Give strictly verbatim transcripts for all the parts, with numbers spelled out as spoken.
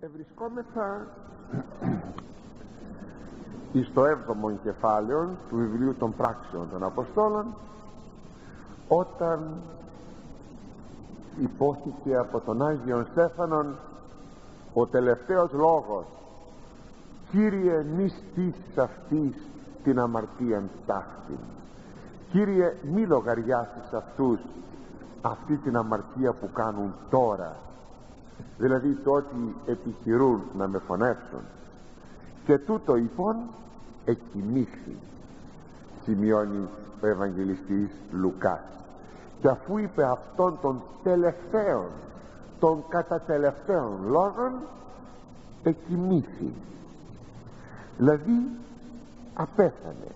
Ευρισκόμεθα εις το έβδομο κεφάλαιο του βιβλίου των πράξεων των Αποστόλων, όταν υπόθηκε από τον Άγιον Στέφανον ο τελευταίος λόγος: Κύριε, μη στήσεις αυτής την αμαρτίαν ταύτην. Κύριε, μη λογαριάσεις αυτούς αυτή την αμαρτία που κάνουν τώρα, δηλαδή το ότι επιχειρούν να με φωνεύσουν. Και τούτο λοιπόν εκοιμήθη, σημειώνει ο Ευαγγελιστής Λουκάς. Και αφού είπε αυτόν των τελευταίων, των κατατελευταίων λόγων, εκοιμήθη, δηλαδή απέθανε.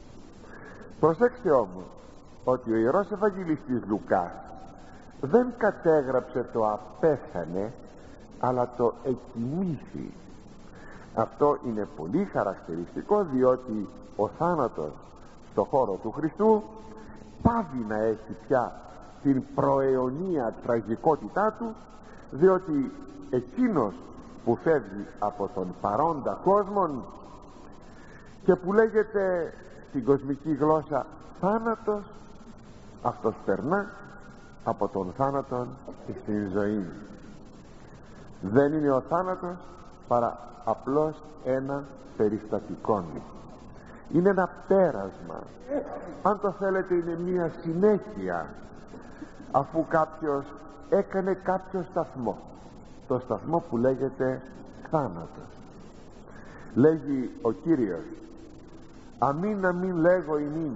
Προσέξτε όμως ότι ο Ιερός Ευαγγελιστής Λουκάς δεν κατέγραψε το απέθανε, αλλά το εκοιμήθη. Αυτό είναι πολύ χαρακτηριστικό, διότι ο θάνατος στο χώρο του Χριστού πάβει να έχει πια την προαιωνία τραγικότητά του, διότι εκείνος που φεύγει από τον παρόντα κόσμον και που λέγεται στην κοσμική γλώσσα θάνατος, αυτός περνά από τον θάνατον στην ζωή. Δεν είναι ο θάνατος παρά απλώς ένα περιστατικό. Είναι ένα πέρασμα, αν το θέλετε είναι μια συνέχεια, αφού κάποιος έκανε κάποιο σταθμό, το σταθμό που λέγεται θάνατος. Λέγει ο Κύριος: αμήν αμήν λέγω ημίν,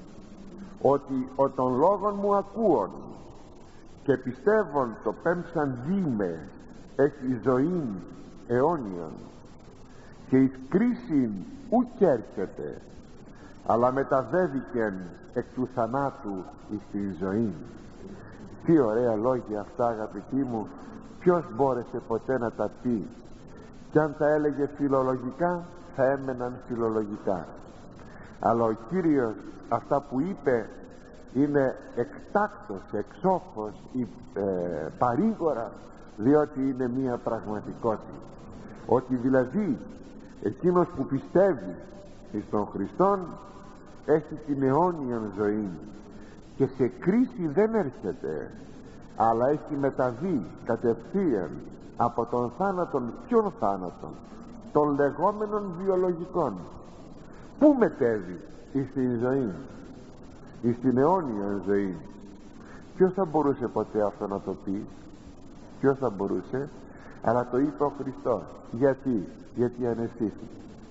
ότι ο των λόγων μου ακούων και πιστεύων το πέμψαν δήμε έχει ζωήν αιώνιον, και εις κρίσιν ουκ έρχεται, αλλά μεταβέβηκεν εκ του θανάτου εις την ζωή. Τι ωραία λόγια αυτά, αγαπητοί μου. Ποιος μπόρεσε ποτέ να τα πει? Κι αν τα έλεγε φιλολογικά, θα έμεναν φιλολογικά. Αλλά ο Κύριος αυτά που είπε είναι εκτάκτος, εξόχως, ε, παρήγορα, διότι είναι μία πραγματικότητα. Ότι δηλαδή εκείνος που πιστεύει εις τον Χριστόν έχει την αιώνια ζωή και σε κρίση δεν έρχεται, αλλά έχει μεταβεί κατευθείαν από τον θάνατον. Ποιον θάνατον? Των λεγόμενων βιολογικών. Πού μετέβει? εις την ζωή, εις την αιώνια ζωή. Ποιος θα μπορούσε ποτέ αυτό να το πει? Ποιος θα μπορούσε? Αλλά το είπε ο Χριστός. Γιατί? Γιατί αναισθήθη.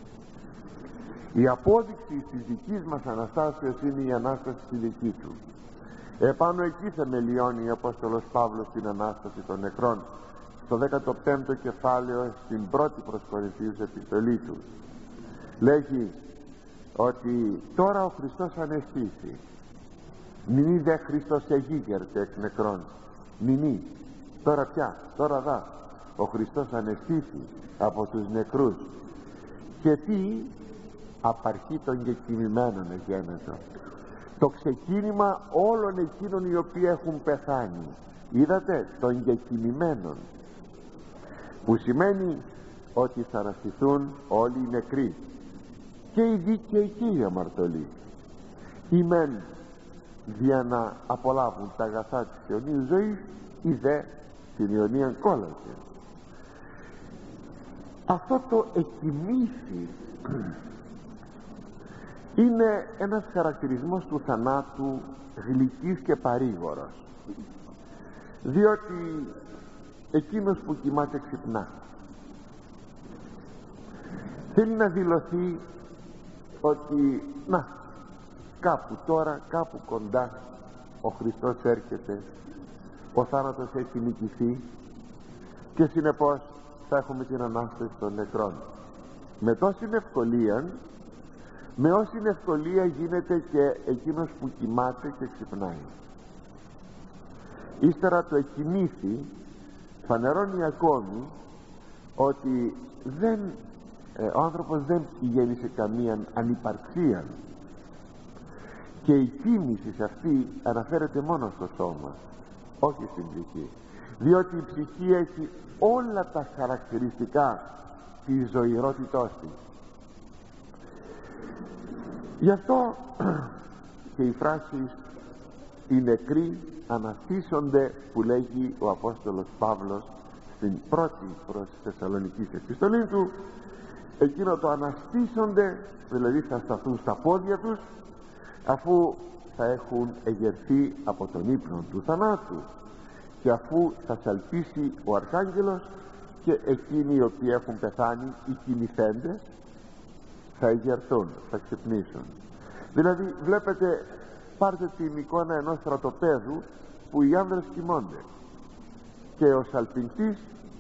Η απόδειξη της δικής μας Αναστάσεως είναι η Ανάσταση τη δική του. Επάνω εκεί θεμελιώνει ο Απόστολος Παύλος την Ανάσταση των νεκρών, στο δέκατο πέμπτο κεφάλαιο, στην πρώτη προς Κορινθίους επιστολή του. Λέγει ότι τώρα ο Χριστός αναισθήθη. Νηνή δε Χριστός εγίγερτε εκ νεκρών. Νηνή. Τώρα πια, τώρα δα, ο Χριστός αναισθήθη από τους νεκρούς. Και τι? Απαρχή των κεκοιμημένων εγένετο. Το ξεκίνημα όλων εκείνων οι οποίοι έχουν πεθάνει. Είδατε, των κεκοιμημένων, που σημαίνει ότι θα αναστηθούν όλοι οι νεκροί, και οι δίκαιοι και οι αμαρτωλοί. Οι μεν για να απολαύουν τα αγαθά της αιωνίας ζωής, ή δε την αιωνία κόλαση. Αυτό το εκοιμήθη είναι ένας χαρακτηρισμός του θανάτου γλυκής και παρήγορος, διότι εκείνος που κοιμάται ξυπνά. Θέλει να δηλωθεί ότι να, κάπου τώρα, κάπου κοντά ο Χριστός έρχεται, ο θάνατος έχει νικηθεί και συνεπώς θα έχουμε την Ανάσταση των νεκρών. Με τόση ευκολία, με όση ευκολία γίνεται και εκείνος που κοιμάται και ξυπνάει. Ύστερα το εκοιμήθη φανερώνει ακόμη ότι δεν, ε, ο άνθρωπος δεν πηγαίνει σε καμία ανυπαρξία, και η κοίμηση αυτή αναφέρεται μόνο στο σώμα, όχι στην ψυχή. διότι η ψυχή έχει όλα τα χαρακτηριστικά της ζωηρότητός της. Γι' αυτό και η φράση «οι νεκροί αναστήσονται» που λέγει ο Απόστολος Παύλος στην πρώτη προς Θεσσαλονικής επιστολή του, εκείνο το αναστήσονται, δηλαδή θα σταθούν στα πόδια τους αφού θα έχουν εγερθεί από τον ύπνο του θανάτου και αφού θα σαλπίσει ο Αρχάγγελος και εκείνοι οι οποίοι έχουν πεθάνει, οι κοιμηθέντες, θα εγερθούν, θα ξυπνήσουν. Δηλαδή βλέπετε, πάρτε την εικόνα ενός στρατοπέδου που οι άνδρες κοιμώνται και ο σαλπιντής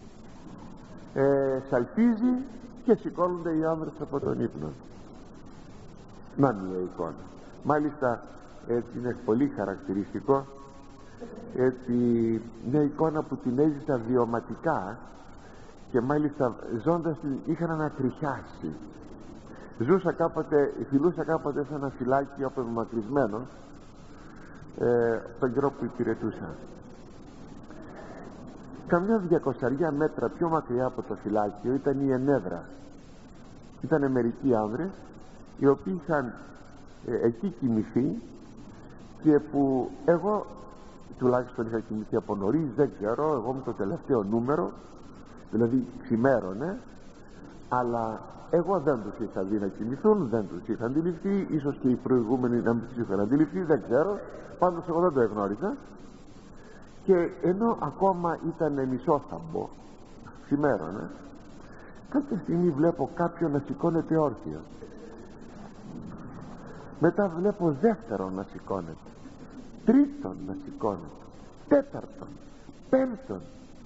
ε, σαλπίζει και σηκώνονται οι άνδρες από τον ύπνο. Να μια εικόνα. Μάλιστα έτσι είναι πολύ χαρακτηριστικό, έτσι μια εικόνα που την έζησα βιωματικά και μάλιστα ζώντας την είχαν ανατριχιάσει. Ζούσα κάποτε, φιλούσα κάποτε σε ένα φυλάκι απομακρυσμένο ε, τον καιρό που υπηρετούσα. Καμιά διακοσαριά μέτρα πιο μακριά από το φυλάκιο ήταν η Ενέδρα. Ήτανε μερικοί άνδρες οι οποίοι είχαν ε, εκεί κοιμηθεί και που εγώ τουλάχιστον είχα κοιμηθεί από νωρίς, δεν ξέρω, εγώ είμαι το τελευταίο νούμερο, δηλαδή ξημέρωνε, αλλά εγώ δεν τους είχα δει να κοιμηθούν, δεν τους είχα αντιληφθεί, ίσως και οι προηγούμενοι να μην τους είχαν αντιληφθεί, δεν ξέρω, πάντως εγώ δεν το εγνώριζα. Και ενώ ακόμα ήταν μισόθαμπο, ξημέρωνε, κάποια στιγμή βλέπω κάποιον να σηκώνεται όρθιο, μετά βλέπω δεύτερον να σηκώνεται, τρίτον να σηκώνεται, τέταρτον, πέμπτον.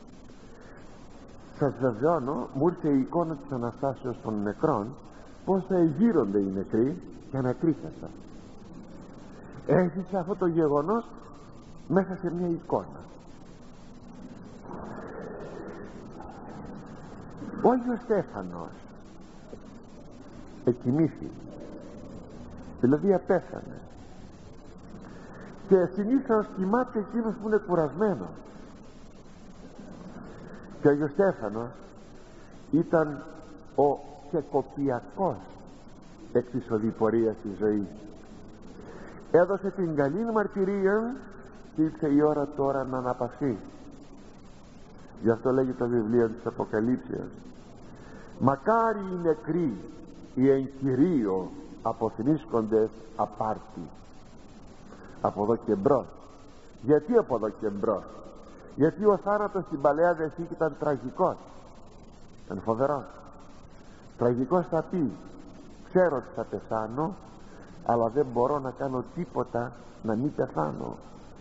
Σας βεβαιώνω, μου ήρθε η εικόνα της Αναστάσεως των νεκρών, πως θα εγείρονται οι νεκροί, και ανατρίχιασα. Έζησα αυτό το γεγονός μέσα σε μια εικόνα. Ο Άγιος Στέφανος εκοιμήθη, δηλαδή απέθανε, και συνήθως κοιμάται εκείνος που είναι κουρασμένος. Και ο Άγιος Στέφανος ήταν ο κεκοπιακός εκ της οδηπορίας της ζωής. Έδωσε την καλή μαρτυρία και ήρθε η ώρα τώρα να αναπαυθεί. Γι' αυτό λέγει το βιβλίο της Αποκαλύψεως: μακάρι οι νεκροί, οι εν Κυρίω αποθνίσκοντες απάρτη. Από εδώ και μπρος. Γιατί από εδώ και μπρος? Γιατί ο θάνατος στην Παλαιά Διαθήκη ήταν τραγικός, ήταν φοβερός. Τραγικός θα πει: ξέρω ότι θα πεθάνω, αλλά δεν μπορώ να κάνω τίποτα να μην πεθάνω.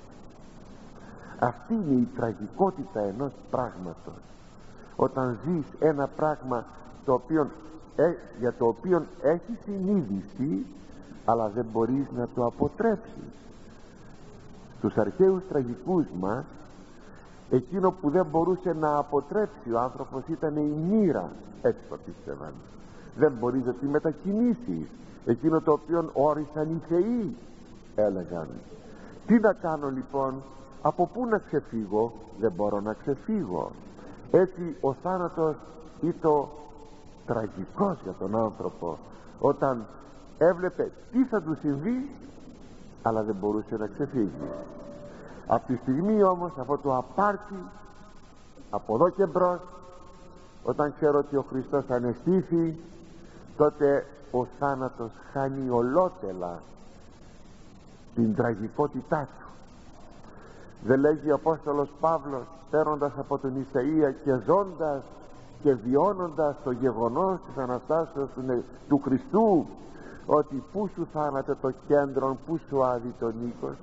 Αυτή είναι η τραγικότητα ενός πράγματος. Όταν ζεις ένα πράγμα το οποίο, ε, για το οποίο έχεις συνείδηση, αλλά δεν μπορείς να το αποτρέψεις. Τους αρχαίους τραγικούς μας, εκείνο που δεν μπορούσε να αποτρέψει ο άνθρωπος ήταν η μοίρα, έτσι το πίστευαν. Δεν μπορείς να τη μετακινήσεις. Εκείνο το οποίο όρισαν οι θεοί, έλεγαν. Τι να κάνω λοιπόν, από πού να ξεφύγω? Δεν μπορώ να ξεφύγω. Έτσι ο θάνατος ήταν τραγικός για τον άνθρωπο, όταν έβλεπε τι θα του συμβεί, αλλά δεν μπορούσε να ξεφύγει. Από τη στιγμή όμως αυτό το απάρτη, από εδώ και μπρος, όταν ξέρω ότι ο Χριστός ανεστήθη, τότε ο θάνατος χάνει ολότελα την τραγικότητά του. Δεν λέγει ο Απόστολος Παύλος, παίρνοντας από τον Ισαΐα και ζώντας και βιώνοντας το γεγονός της Αναστάσεως του, του Χριστού, ότι πού σου θάνατε το κέντρο, πού σου άδει το νίκος?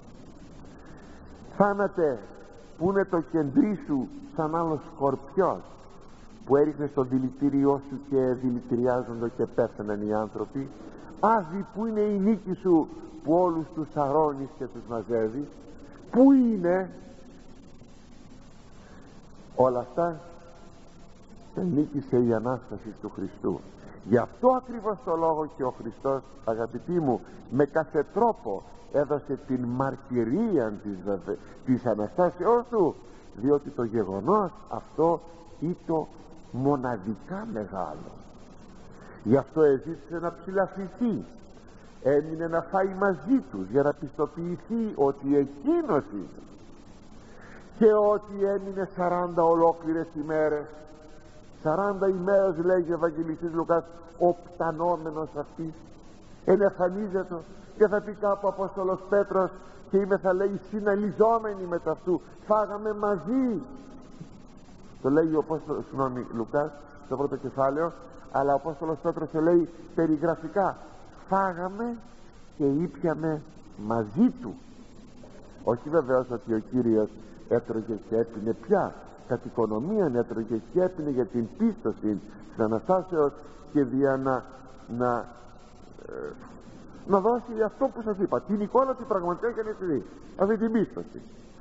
Θάνατε, που είναι το κεντρί σου, σαν άλλος σκορπιός που έριχνε στο δηλητήριό σου και δηλητηριάζονται και πέθαναν οι άνθρωποι. Άδει, που είναι η νίκη σου που όλους τους αρώνεις και τους μαζεύεις? Πού είναι? Όλα αυτά ενίκησε η Ανάσταση του Χριστού. Γι' αυτό ακριβώς το λόγο και ο Χριστός, αγαπητοί μου, με κάθε τρόπο έδωσε την μαρτυρία της, της Αναστάσεώς του, διότι το γεγονός αυτό ήταν μοναδικά μεγάλο. Γι' αυτό έζησε να ψηλαφηθεί, έμεινε να φάει μαζί τους για να πιστοποιηθεί ότι εκείνος είναι, και ότι έμεινε σαράντα ολόκληρες ημέρες. Σαράντα ημέρες, λέγει ο Ευαγγελιστής Λουκάς, ο πτανόμενος αυτής ενεφανίζεται. Και θα πει κάπου ο Απόστολος Πέτρος, και είμαι, θα λέει, συναλιζόμενοι με αυτού, φάγαμε μαζί. Το λέει ο Απόστολος, συγγνώμη, Λουκάς στο πρώτο κεφάλαιο, αλλά ο Απόστολος Πέτρος το λέει περιγραφικά, φάγαμε και ήπιαμε μαζί του. Όχι βεβαίως ότι ο Κύριος έτρωγε και έπινε πια, κατ' οικονομίαν έτρωγε και έπινε για την πίστοση της Αναστάσεως και δια να, να, ε, να δώσει αυτό που σας είπα, την εικόνα του πραγματικά και να τη αυτή την πίστοση.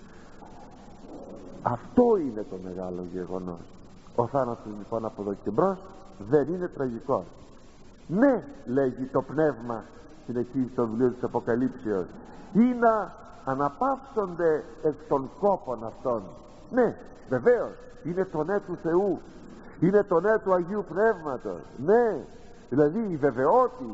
Αυτό είναι το μεγάλο γεγονός. Ο θάνατος λοιπόν από εδώ και μπρος δεν είναι τραγικός. Ναι, λέγει το πνεύμα στην αρχή στο βιβλίο της Αποκαλύψεως, ή να αναπαύσονται εκ των κόπων αυτών. Ναι, βεβαίως, είναι το ναι του Θεού, είναι το ναι του Αγίου Πνεύματος. Ναι, δηλαδή η βεβαιότητα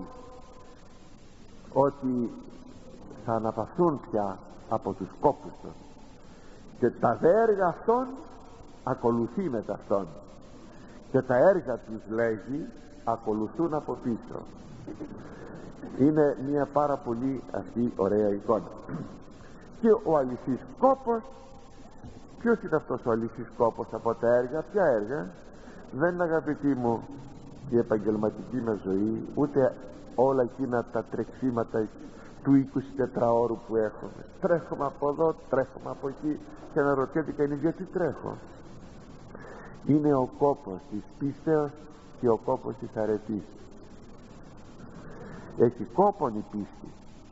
ότι θα αναπαυθούν πια από τους κόπους τους, και τα δε έργα αυτών ακολουθεί μετά αυτόν, και τα έργα τους, λέγει, ακολουθούν από πίσω. Είναι μια πάρα πολύ αυτή ωραία εικόνα. Και ο αληθής κόπος, ποιος είναι αυτός ο αληθής κόπος από τα έργα? Ποια έργα? Δεν είναι, αγαπητοί μου, η επαγγελματική μας ζωή, ούτε όλα εκείνα τα τρεξίματα του εικοσιτετράωρου που έχουμε. Τρέχουμε από εδώ, τρέχουμε από εκεί, και αναρωτιέται κανείς γιατί τρέχω. Είναι ο κόπος της πίστεως και ο κόπος της αρετής. Έχει κόπον η πίστη.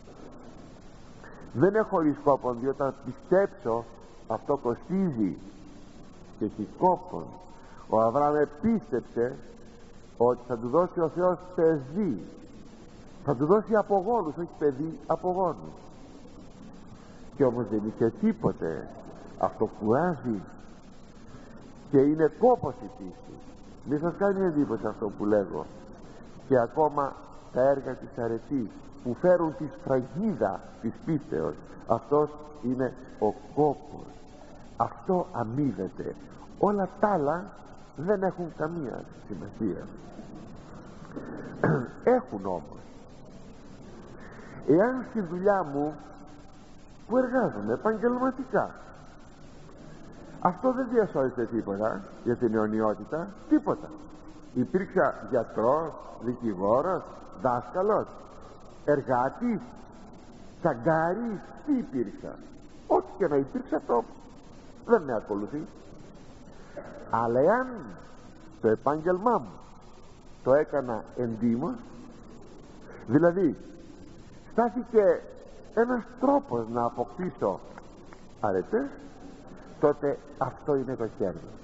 Δεν έχω χωρίς κόπον, διότι όταν πιστέψω αυτό κοστίζει, και έχει κόπον. Ο Αβραάμ πίστεψε ότι θα του δώσει ο Θεός παιδί, θα του δώσει απογόνους, όχι παιδί, απογόνους. Και όμως δεν είχε τίποτε. Αυτό κουράζει και είναι κόπος η πίστη. Μη σας κάνει εντύπωση αυτό που λέγω. Και ακόμα τα έργα της αρετής που φέρουν τη σφραγίδα της πίστεως, αυτός είναι ο κόπος. Αυτό αμείβεται. Όλα τα άλλα δεν έχουν καμία σημασία. Έχουν όμως. Εάν στη δουλειά μου που εργάζομαι επαγγελματικά, αυτό δεν διασώζεται τίποτα για την αιωνιότητα, τίποτα. Υπήρξα γιατρός, δικηγόρος, δάσκαλος, εργάτης, τσαγκάρης, τι υπήρξα? Ό,τι και να υπήρξα, αυτό δεν με ακολουθεί. Αλλά εάν το επάγγελμά μου το έκανα εντύμως, δηλαδή στάθηκε ένας τρόπος να αποκτήσω αρετές, τότε αυτό είναι το κέρδος.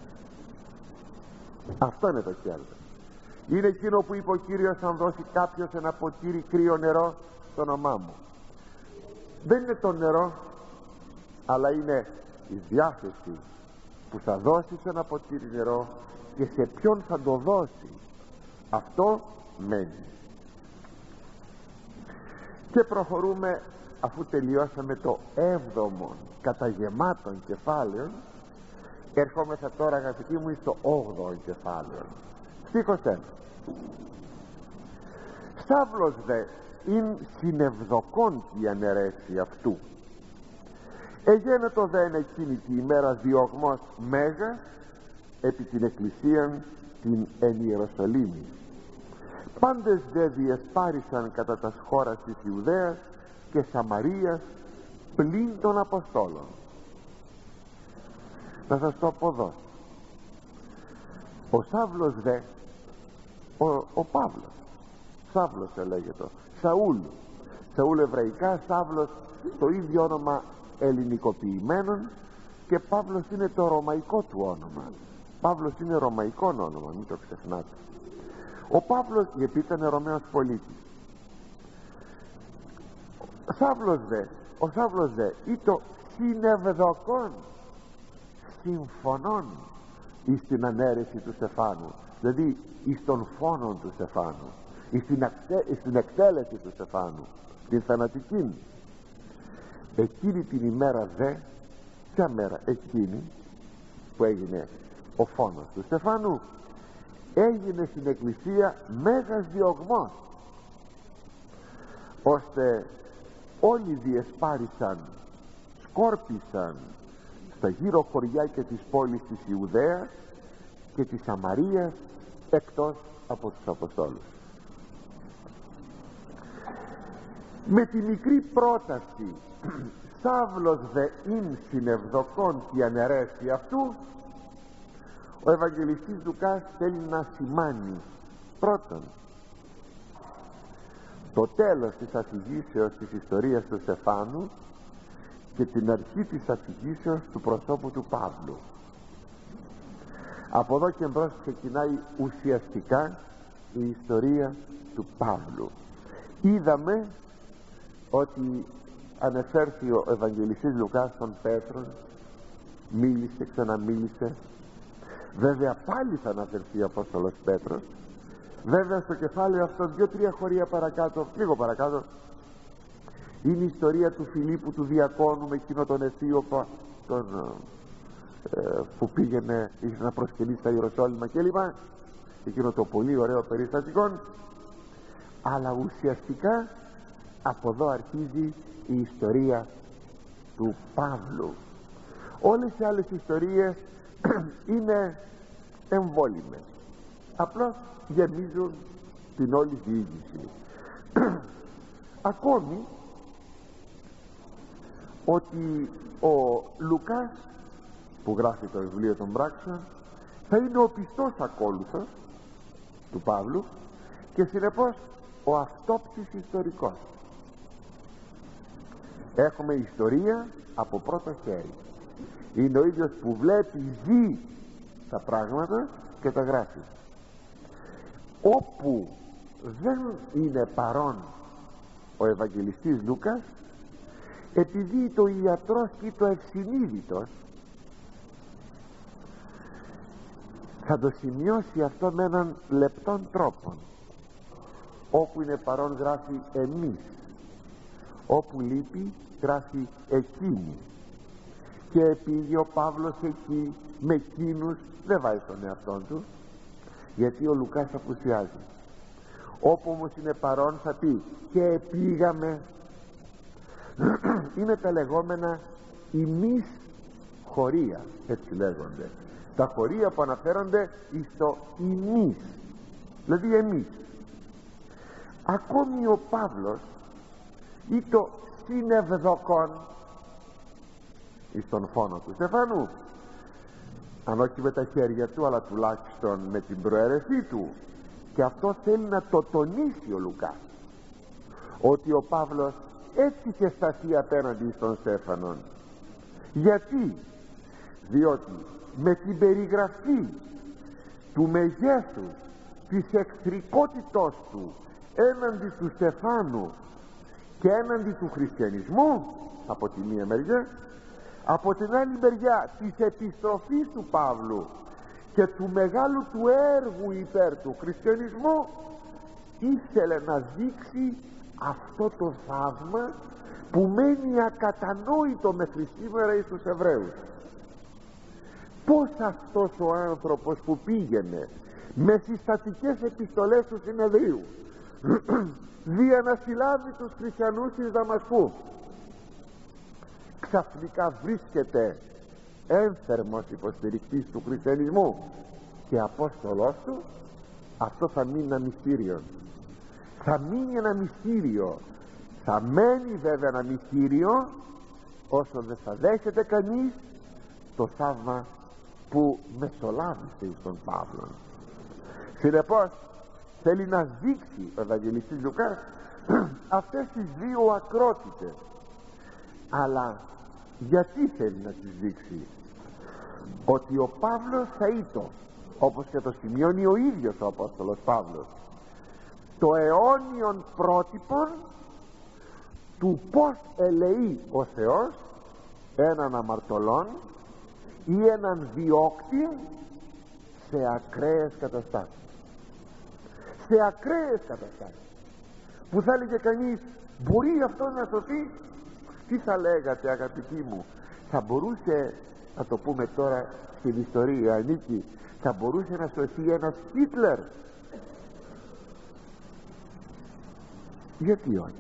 Αυτό είναι το κέρδος. Είναι εκείνο που είπε ο Κύριος, αν δώσει κάποιος ένα ποτήρι κρύο νερό στο όνομά μου. Δεν είναι το νερό, αλλά είναι η διάθεση που θα δώσεις ένα ποτήρι νερό και σε ποιον θα το δώσει. Αυτό μένει. Και προχωρούμε, αφού τελειώσαμε το έβδομο καταγεμάτων κεφάλαιο, ερχόμεθα τώρα, αγαπητοί μου, στο όγδοο κεφάλαιο. Στίχος ένα. Σταύλος δε ειν συνευδοκόν η αναιρέση αυτού. Εγένετο δε εν εκείνη τη ημέρα διωγμός μέγας επί την εκκλησίαν την εν Ιεροσολύμη. Πάντες δε διεσπάρισαν κατά τας χώρας της Ιουδαίας και Σαμαρίας πλην των Αποστόλων. Να σας το πω εδώ. Ο Σαύλος δε, ο, ο Παύλος, Σαύλος λέγεται, Σαούλ, Σαούλ εβραϊκά, Σαύλος το ίδιο όνομα ελληνικοποιημένον, και Παύλος είναι το ρωμαϊκό του όνομα. Παύλος είναι ρωμαϊκό όνομα, μην το ξεχνάτε. Ο Παύλος, γιατί ήταν Ρωμαίος πολίτης. Σαύλος δε, ο Σαύλος δε ή το συνευδοκόν, συμφωνών εις την ανέρεση του Στεφάνου, δηλαδή εις τον φόνο του Στεφάνου, εις την, ακτέ, εις την εκτέλεση του Στεφάνου, την θανατική. Εκείνη την ημέρα δε, ποια μέρα? Εκείνη που έγινε ο φόνος του Στεφάνου, έγινε στην εκκλησία μέγας διωγμός, ώστε όλοι διεσπάρισαν, σκόρπισαν στα γύρω χωριά και της πόλης της Ιουδαίας και της Σαμαρίας, εκτός από τους Αποστόλους. Με τη μικρή πρόταση Σάβλος δε ειν συνευδοκόν τη αναιρέσει αυτού, ο Ευαγγελιστής Λουκάς θέλει να σημάνει πρώτον το τέλος της αφηγήσεως της ιστορίας του Στεφάνου και την αρχή της αφηγήσεως του προσώπου του Παύλου. Από εδώ και μπρος ξεκινάει ουσιαστικά η ιστορία του Παύλου. Είδαμε ότι ανεφέρθη ο Ευαγγελιστής Λουκάς στον Πέτρον, μίλησε, ξαναμίλησε. Βέβαια πάλι θα αναφερθεί ο Απόστολος Πέτρος. Βέβαια στο κεφάλαιο αυτό, δύο-τρία χωρία παρακάτω, λίγο παρακάτω, είναι η ιστορία του Φιλίππου του Διακόνου με εκείνο τον Αιθίωπα, τον, ε, που πήγαινε, είχε να προσκυνήσει στα Ιεροσόλυμα κλπ. Εκείνο το πολύ ωραίο περιστατικό. Αλλά ουσιαστικά από εδώ αρχίζει η ιστορία του Παύλου. Όλες οι άλλες ιστορίες είναι εμβόλυμες, απλώς γεμίζουν την όλη διήγηση. Ακόμη ότι ο Λουκάς που γράφει το βιβλίο των πράξεων θα είναι ο πιστός ακόλουθος του Παύλου και συνεπώς ο αυτόπτης ιστορικός. Έχουμε ιστορία από πρώτο χέρι. Είναι ο ίδιος που βλέπει, ζει τα πράγματα και τα γράφει. Όπου δεν είναι παρόν ο Ευαγγελιστής Λούκας, επειδή το ιατρός ή το ευσυνείδητος θα το σημειώσει αυτό με έναν λεπτόν τρόπο. Όπου είναι παρόν γράφει εμείς, όπου λείπει γράφει εκείνη. Και επειδή ο Παύλος εκεί με εκείνους δεν βάζει τον εαυτόν του, γιατί ο Λουκάς απουσιάζει. Όπου όμως είναι παρόν θα πει και πήγαμε. Είναι τα λεγόμενα ημείς χωρία, έτσι λέγονται, τα χωρία που αναφέρονται στο ημείς, δηλαδή εμείς. Ακόμη ο Παύλος ή το συνευδοκόν εις τον φόνο του Στεφάνου, αν όχι με τα χέρια του αλλά τουλάχιστον με την προαίρεσή του, και αυτό θέλει να το τονίσει ο Λουκάς, ότι ο Παύλος έτσι είχε σταθεί απέναντι στον Στέφανον. Γιατί? Διότι με την περιγραφή του μεγέθους της εχθρικότητός του έναντι του Στεφάνου και έναντι του χριστιανισμού από τη μία μεριά, από την άλλη μεριά της επιστροφής του Παύλου και του μεγάλου του έργου υπέρ του χριστιανισμού, ήθελε να δείξει αυτό το θαύμα που μένει ακατανόητο μέχρι σήμερα εις τους Εβραίους. Πως αυτός ο άνθρωπος που πήγαινε με συστατικές επιστολές του Συνεδρίου δια να συλλάβει τους χριστιανούς της Δαμασκού, ξαφνικά βρίσκεται ένθερμος υποστηρικτής του χριστιανισμού και απόστολός του. Αυτό θα μείνει ένα μυστήριο. Θα μείνει ένα μυστήριο. Θα μένει βέβαια ένα μυστήριο όσο δεν θα δέχεται κανείς το θαύμα που μεσολάβησε εις τον Παύλο. Συνεπώς θέλει να δείξει ο Ευαγγελιστής Λουκάς αυτές τις δύο ακρότητες. Αλλά γιατί θέλει να τις δείξει? Ότι ο Παύλος θα ήτο, όπως και το σημειώνει ο ίδιος ο Απόστολος Παύλος, το αιώνιον πρότυπον του πως ελεεί ο Θεός έναν αμαρτωλόν ή έναν διώκτη σε ακραίες καταστάσεις. Σε ακραίες καταστάσεις που θα έλεγε κανείς, μπορεί αυτό να σωθεί? Τι θα λέγατε αγαπητοί μου? Θα μπορούσε, να το πούμε τώρα στην ιστορία ανήκει, θα μπορούσε να σωθεί ένας Χίτλερ? Γιατί όχι?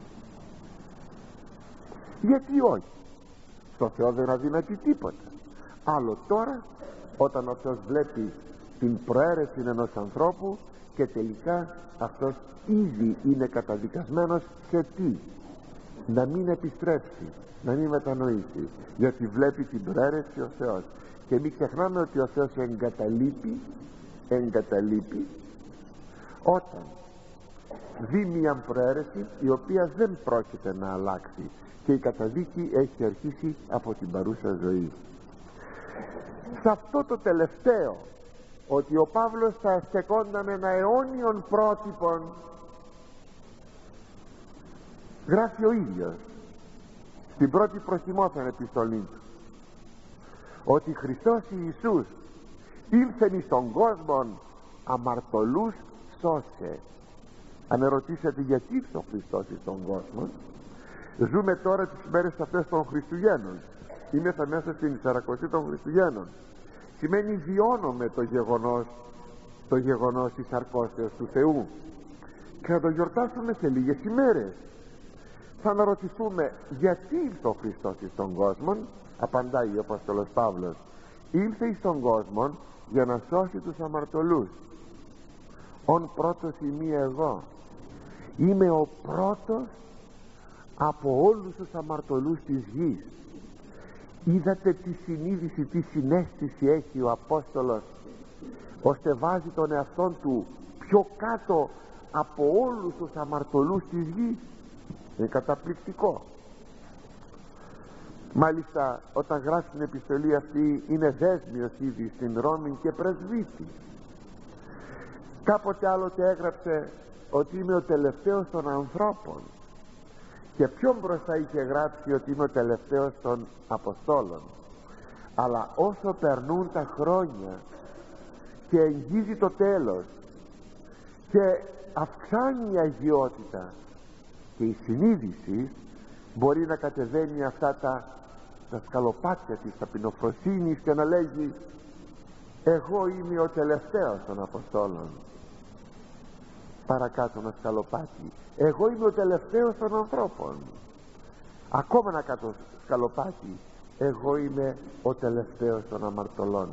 Γιατί όχι? Στο Θεό δεν αδυνατεί τίποτα. Άλλο τώρα όταν αυτός βλέπει την προαίρεση ενός ανθρώπου και τελικά αυτός ήδη είναι καταδικασμένος σε τι? Να μην επιστρέψει, να μην μετανοήσει, γιατί βλέπει την προαίρεση ο Θεός. Και μην ξεχνάμε ότι ο Θεός εγκαταλείπει εγκαταλείπει όταν δει μια προαίρεση η οποία δεν πρόκειται να αλλάξει και η καταδίκη έχει αρχίσει από την παρούσα ζωή. Σε αυτό το τελευταίο, ότι ο Παύλος θα στεκόνταν ένα αιώνιον πρότυπον, γράφει ο ίδιος στην πρώτη προς Τιμόθεον επιστολή του ότι Χριστός Ιησούς ήλθεν εις τον κόσμο αμαρτωλούς σώσε. Αν ερωτήσετε γιατί ήρθε ο Χριστός εις τον κόσμο, ζούμε τώρα τις μέρες αυτές των Χριστουγέννων, είμαστε μέσα στην Σαρακοστή των Χριστουγέννων. Σημαίνει βιώνουμε το γεγονός το γεγονός της αρκώσεως του Θεού και να το γιορτάσουμε σε λίγες ημέρες. Θα αναρωτηθούμε γιατί ήρθε ο Χριστός εις τον κόσμο. Απαντάει ο Απόστολος Παύλος, ήλθε εις τον κόσμο για να σώσει τους αμαρτωλούς. Ον πρώτος ημί εγώ, είμαι ο πρώτος από όλους τους αμαρτωλούς της γης. Είδατε τι συνείδηση, τι συναίσθηση έχει ο Απόστολος, ώστε βάζει τον εαυτόν του πιο κάτω από όλους τους αμαρτωλούς της γης. Είναι καταπληκτικό. Μάλιστα όταν γράφει την επιστολή αυτή είναι δέσμιος ήδη στην Ρώμη και πρεσβύτη. Κάποτε άλλοτε έγραψε ότι είμαι ο τελευταίος των ανθρώπων και πιο μπροστά είχε γράψει ότι είμαι ο τελευταίος των Αποστόλων. Αλλά όσο περνούν τα χρόνια και εγγίζει το τέλος και αυξάνει η αγιότητα και η συνείδηση, μπορεί να κατεβαίνει αυτά τα, τα σκαλοπάτια της ταπεινοφροσύνης και να λέγει, εγώ είμαι ο τελευταίος των Αποστόλων. Παρακάτω ένα σκαλοπάτι, εγώ είμαι ο τελευταίος των ανθρώπων. Ακόμα ένα κάτω σκαλοπάτι, εγώ είμαι ο τελευταίος των αμαρτωλών.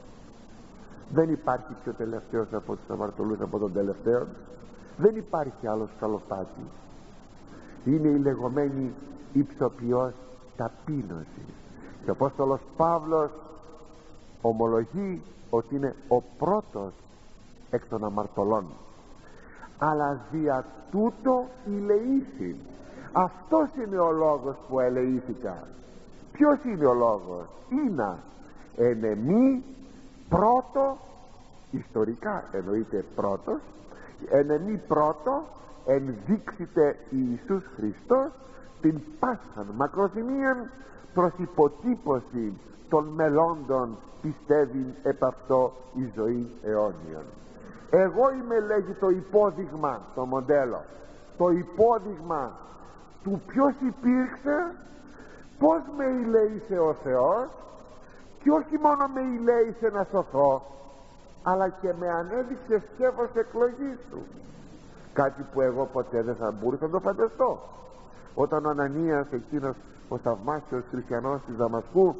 Δεν υπάρχει πιο τελευταίος από τους αμαρτωλούς από τον τελευταίο. Δεν υπάρχει άλλο σκαλοπάτι. Είναι η λεγόμενη υψοποιός ταπείνωση. Και ο Απόστολος Παύλος ομολογεί ότι είναι ο πρώτος εκ των αμαρτωλών, αλλά δια τούτο ηλεήθη. Αυτός είναι ο λόγος που ελεήθηκα. Ποιος είναι ο λόγος? Είναι εν εμή πρώτο, ιστορικά εννοείται πρώτος, εν εμή πρώτο ενδείξετε Ιησούς Χριστός την πάσχαν μακροθυμίαν προς υποτύπωση των μελώντων πιστεύειν επ' αυτό η ζωή αιώνιον. Εγώ είμαι, λέγει, το υπόδειγμα, το μοντέλο, το υπόδειγμα του ποιος υπήρξε, πως με ηλέησε ο Θεός και όχι μόνο με ηλέησε να σωθώ, αλλά και με ανέδειξε σκεύος εκλογής του, κάτι που εγώ ποτέ δεν θα μπορούσα να το φανταστώ. Όταν ο Ανανίας, εκείνος ο θαυμάσιος χριστιανός της Δαμασκού,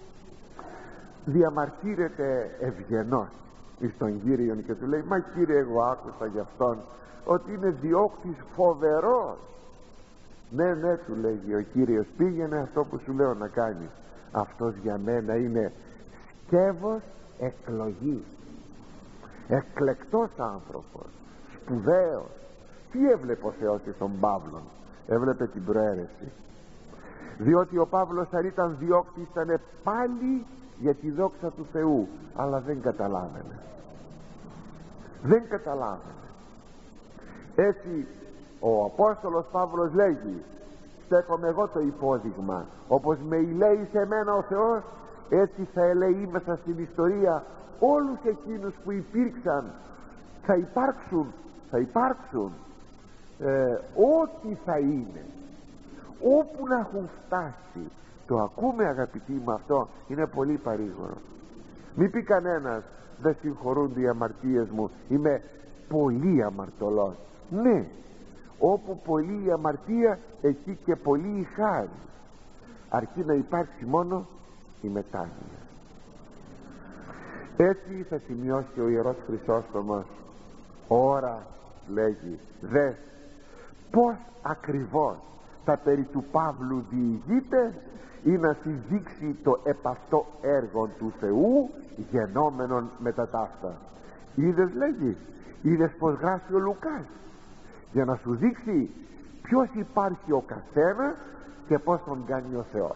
διαμαρτύρεται ευγενός εις τον Κύριον και του λέει, μα Κύριε, εγώ άκουσα γι' αυτόν ότι είναι διώκτης φοβερός. Ναι, ναι, του λέγει ο Κύριος, πήγαινε αυτό που σου λέω να κάνεις. Αυτός για μένα είναι σκεύος εκλογής, εκλεκτός άνθρωπος, σπουδαίος. Τι έβλεπε ο Θεός εις τον Παύλον? Έβλεπε την προαίρεση, διότι ο Παύλος αν ήταν διώκτης ήταν πάλι για τη δόξα του Θεού, αλλά δεν καταλάβαινε δεν καταλάβαινε έτσι ο Απόστολος Παύλος λέγει, στέκομαι εγώ το υπόδειγμα, όπως με ηλέησε εμένα ο Θεός, Έτσι θα ελεήμεθα στην ιστορία όλους εκείνους που υπήρξαν, θα υπάρξουν, θα υπάρξουν ε, ό,τι θα είναι, όπου να έχουν φτάσει. Το ακούμε, αγαπητοί μου, αυτό είναι πολύ παρήγορο. Μην πει κανένας, δεν συγχωρούνται οι αμαρτίες μου, είμαι πολύ αμαρτωλός. Ναι, όπου πολύ η αμαρτία, εκεί και πολύ η χάρη, αρκεί να υπάρξει μόνο η μετάνοια. Έτσι θα σημειώσει ο Ιερός Χρυσόστομος. Ώρα, λέγει, δες πως ακριβώς τα περί του Παύλου διηγείται, ή να συζήξει το επαυτό έργο του Θεού γενόμενον μετά ταύτα. Είδες, λέγει, είδες πως γράφει ο Λουκάς, για να σου δείξει ποιος υπάρχει ο καθένας και πως τον κάνει ο Θεός.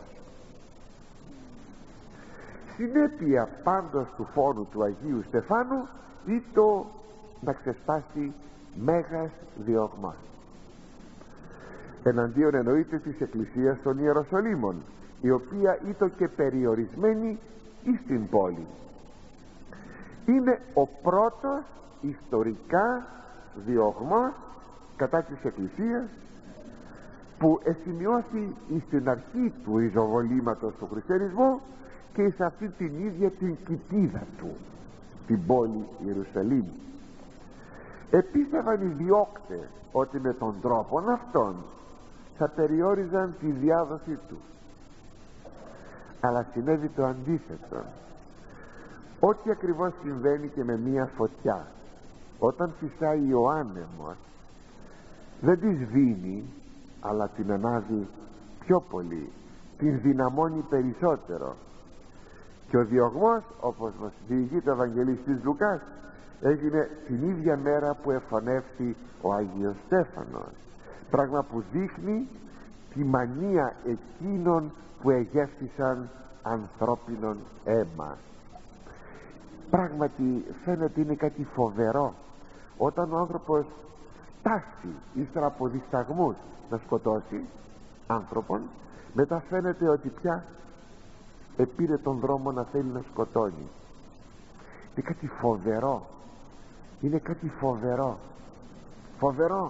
Συνέπεια πάντως του φόνου του Αγίου Στεφάνου ή το να ξεσπάσει μέγας διωγμάς εναντίον, εννοείται, της Εκκλησίας των Ιεροσολύμων, η οποία ήταν και περιορισμένη εις την πόλη. Είναι ο πρώτος ιστορικά διωγμός κατά της Εκκλησίας που εσημειώσει στην αρχή του ριζοβολήματος του χριστιανισμού και σε αυτή την ίδια την κοιτίδα του, την πόλη Ιερουσαλήμ. Επίστευαν οι διώκτες ότι με τον τρόπο αυτόν θα περιόριζαν τη διάδοση του, αλλά συνέβη το αντίθετο. Ό,τι ακριβώς συμβαίνει και με μία φωτιά, όταν φυσάει ο άνεμος, δεν τη σβήνει, αλλά την ανάβει πιο πολύ, την δυναμώνει περισσότερο. Και ο διωγμός, όπως μας διηγείται ο Ευαγγελιστής Λουκάς, έγινε την ίδια μέρα που εφωνεύθη ο Άγιος Στέφανος, πράγμα που δείχνει τη μανία εκείνων που εγεύθησαν ανθρώπινων αίμα. Πράγματι φαίνεται είναι κάτι φοβερό όταν ο άνθρωπος φτάσει ύστερα από δισταγμούς να σκοτώσει άνθρωπον, μετά φαίνεται ότι πια επήρε τον δρόμο να θέλει να σκοτώνει. Είναι κάτι φοβερό, είναι κάτι φοβερό, φοβερό.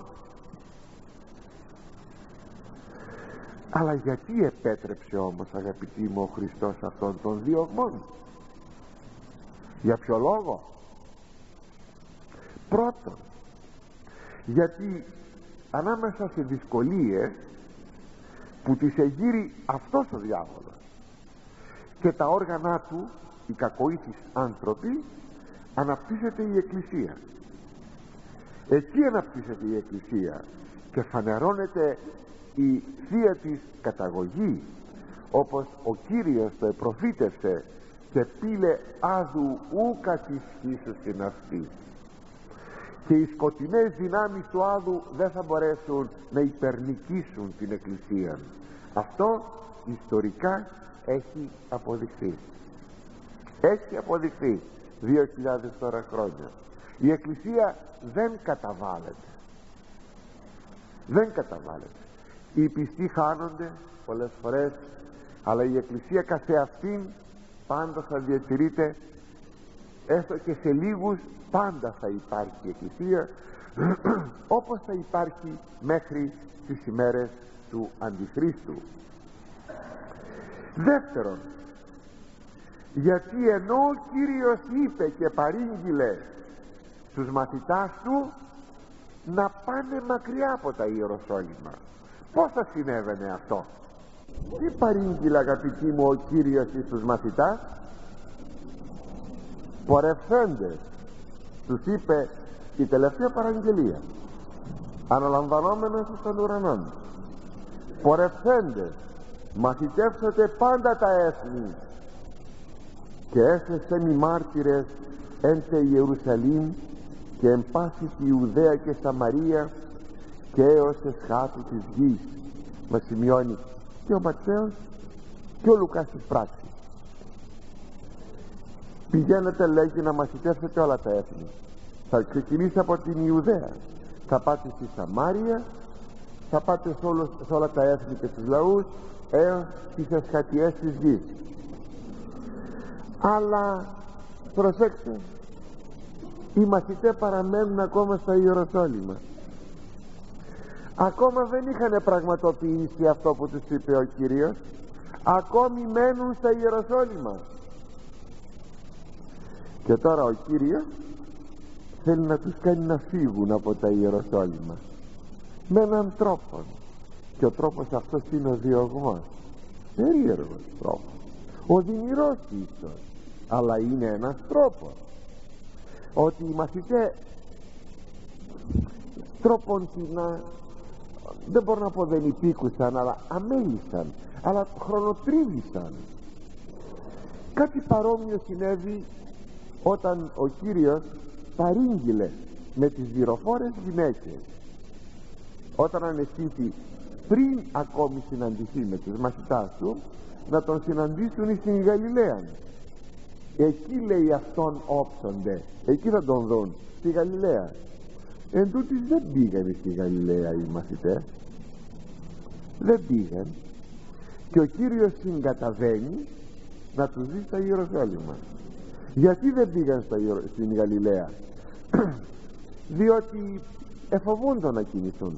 Αλλά γιατί επέτρεψε όμως, αγαπητοί μου, ο Χριστός αυτών των διωγμών? Για ποιο λόγο? Πρώτον, γιατί ανάμεσα σε δυσκολίες που τις εγείρει αυτός ο διάβολος και τα όργανα του, οι κακοήθεις άνθρωποι, αναπτύσσεται η Εκκλησία. Εκεί αναπτύσσεται η Εκκλησία και φανερώνεται η θεία της καταγωγή, όπως ο Κύριος το επροφήτευσε και πήλε άδου ούκα της φύσεως στην αυτή, και οι σκοτεινές δυνάμεις του άδου δεν θα μπορέσουν να υπερνικήσουν την Εκκλησία. Αυτό ιστορικά έχει αποδειχθεί, έχει αποδειχθεί δύο χιλιάδες τώρα χρόνια. Η Εκκλησία δεν καταβάλλεται, δεν καταβάλλεται. Οι πιστοί χάνονται πολλές φορές, αλλά η Εκκλησία καθεαυτήν πάντα θα διατηρείται, έστω και σε λίγους πάντα θα υπάρχει η Εκκλησία, όπως θα υπάρχει μέχρι τις ημέρες του Αντιχρίστου. Δεύτερον, γιατί ενώ ο Κύριος είπε και παρήγγειλε στους μαθητάς του να πάνε μακριά από τα Ιεροσόλυμα, πώς θα συνέβαινε αυτό? Τι παρήγγειλε, αγαπητοί μου, ο Κύριος στους μαθητάς? Πορευθέντες, τους είπε η τελευταία παραγγελία, αναλαμβανόμενος στον ουρανόν, πορευθέντες, μαθητεύσετε πάντα τα έθνη και έσεσαι μη μάρτυρες εν τε Ιερουσαλήμ και εν πάση τη Ιουδαία και Σαμαρία και έως εσχάτου της γης. Μας σημειώνει και ο Ματθαίος και ο Λουκάς της πράξης. Πηγαίνετε, λέγει, να μαθητεύσετε όλα τα έθνη. Θα ξεκινήσει από την Ιουδαία, θα πάτε στη Σαμάρια, θα πάτε σε, όλο, σε όλα τα έθνη και τους λαούς έως τις εσχατιές της γης. Αλλά προσέξτε, οι μαθητές παραμένουν ακόμα στα Ιεροσόλυμα. Ακόμα δεν είχαν πραγματοποιήσει αυτό που τους είπε ο Κύριος. Ακόμη μένουν στα Ιεροσόλυμα. Και τώρα ο Κύριος θέλει να τους κάνει να φύγουν από τα Ιεροσόλυμα με έναν τρόπο. Και ο τρόπος αυτός είναι ο διωγμός. Περίεργος τρόπος, οδυνηρός ίσως, αλλά είναι ένας τρόπος. Ότι οι μαθητές τρόπον να, δεν μπορώ να πω δεν υπήκουσαν, αλλά αμέλησαν, αλλά χρονοτρίβησαν. Κάτι παρόμοιο συνέβη όταν ο Κύριος παρήγγειλε με τις γυροφόρες γυναίκες, όταν αναισθήθη πριν ακόμη συναντηθεί με τις μαθητάς του, να τον συναντήσουν στην Γαλιλαία. Εκεί λέει αυτόν όψονται, εκεί θα τον δουν, στη Γαλιλαία. Εν τούτοις δεν πήγανε στη Γαλιλαία οι μαθητές, δεν πήγαν, και ο Κύριος συγκαταβαίνει να τους δει στα Ιεροσόλυμα. Γιατί δεν πήγαν στα, στην Γαλιλαία? Διότι εφοβούνταν να κινηθούν.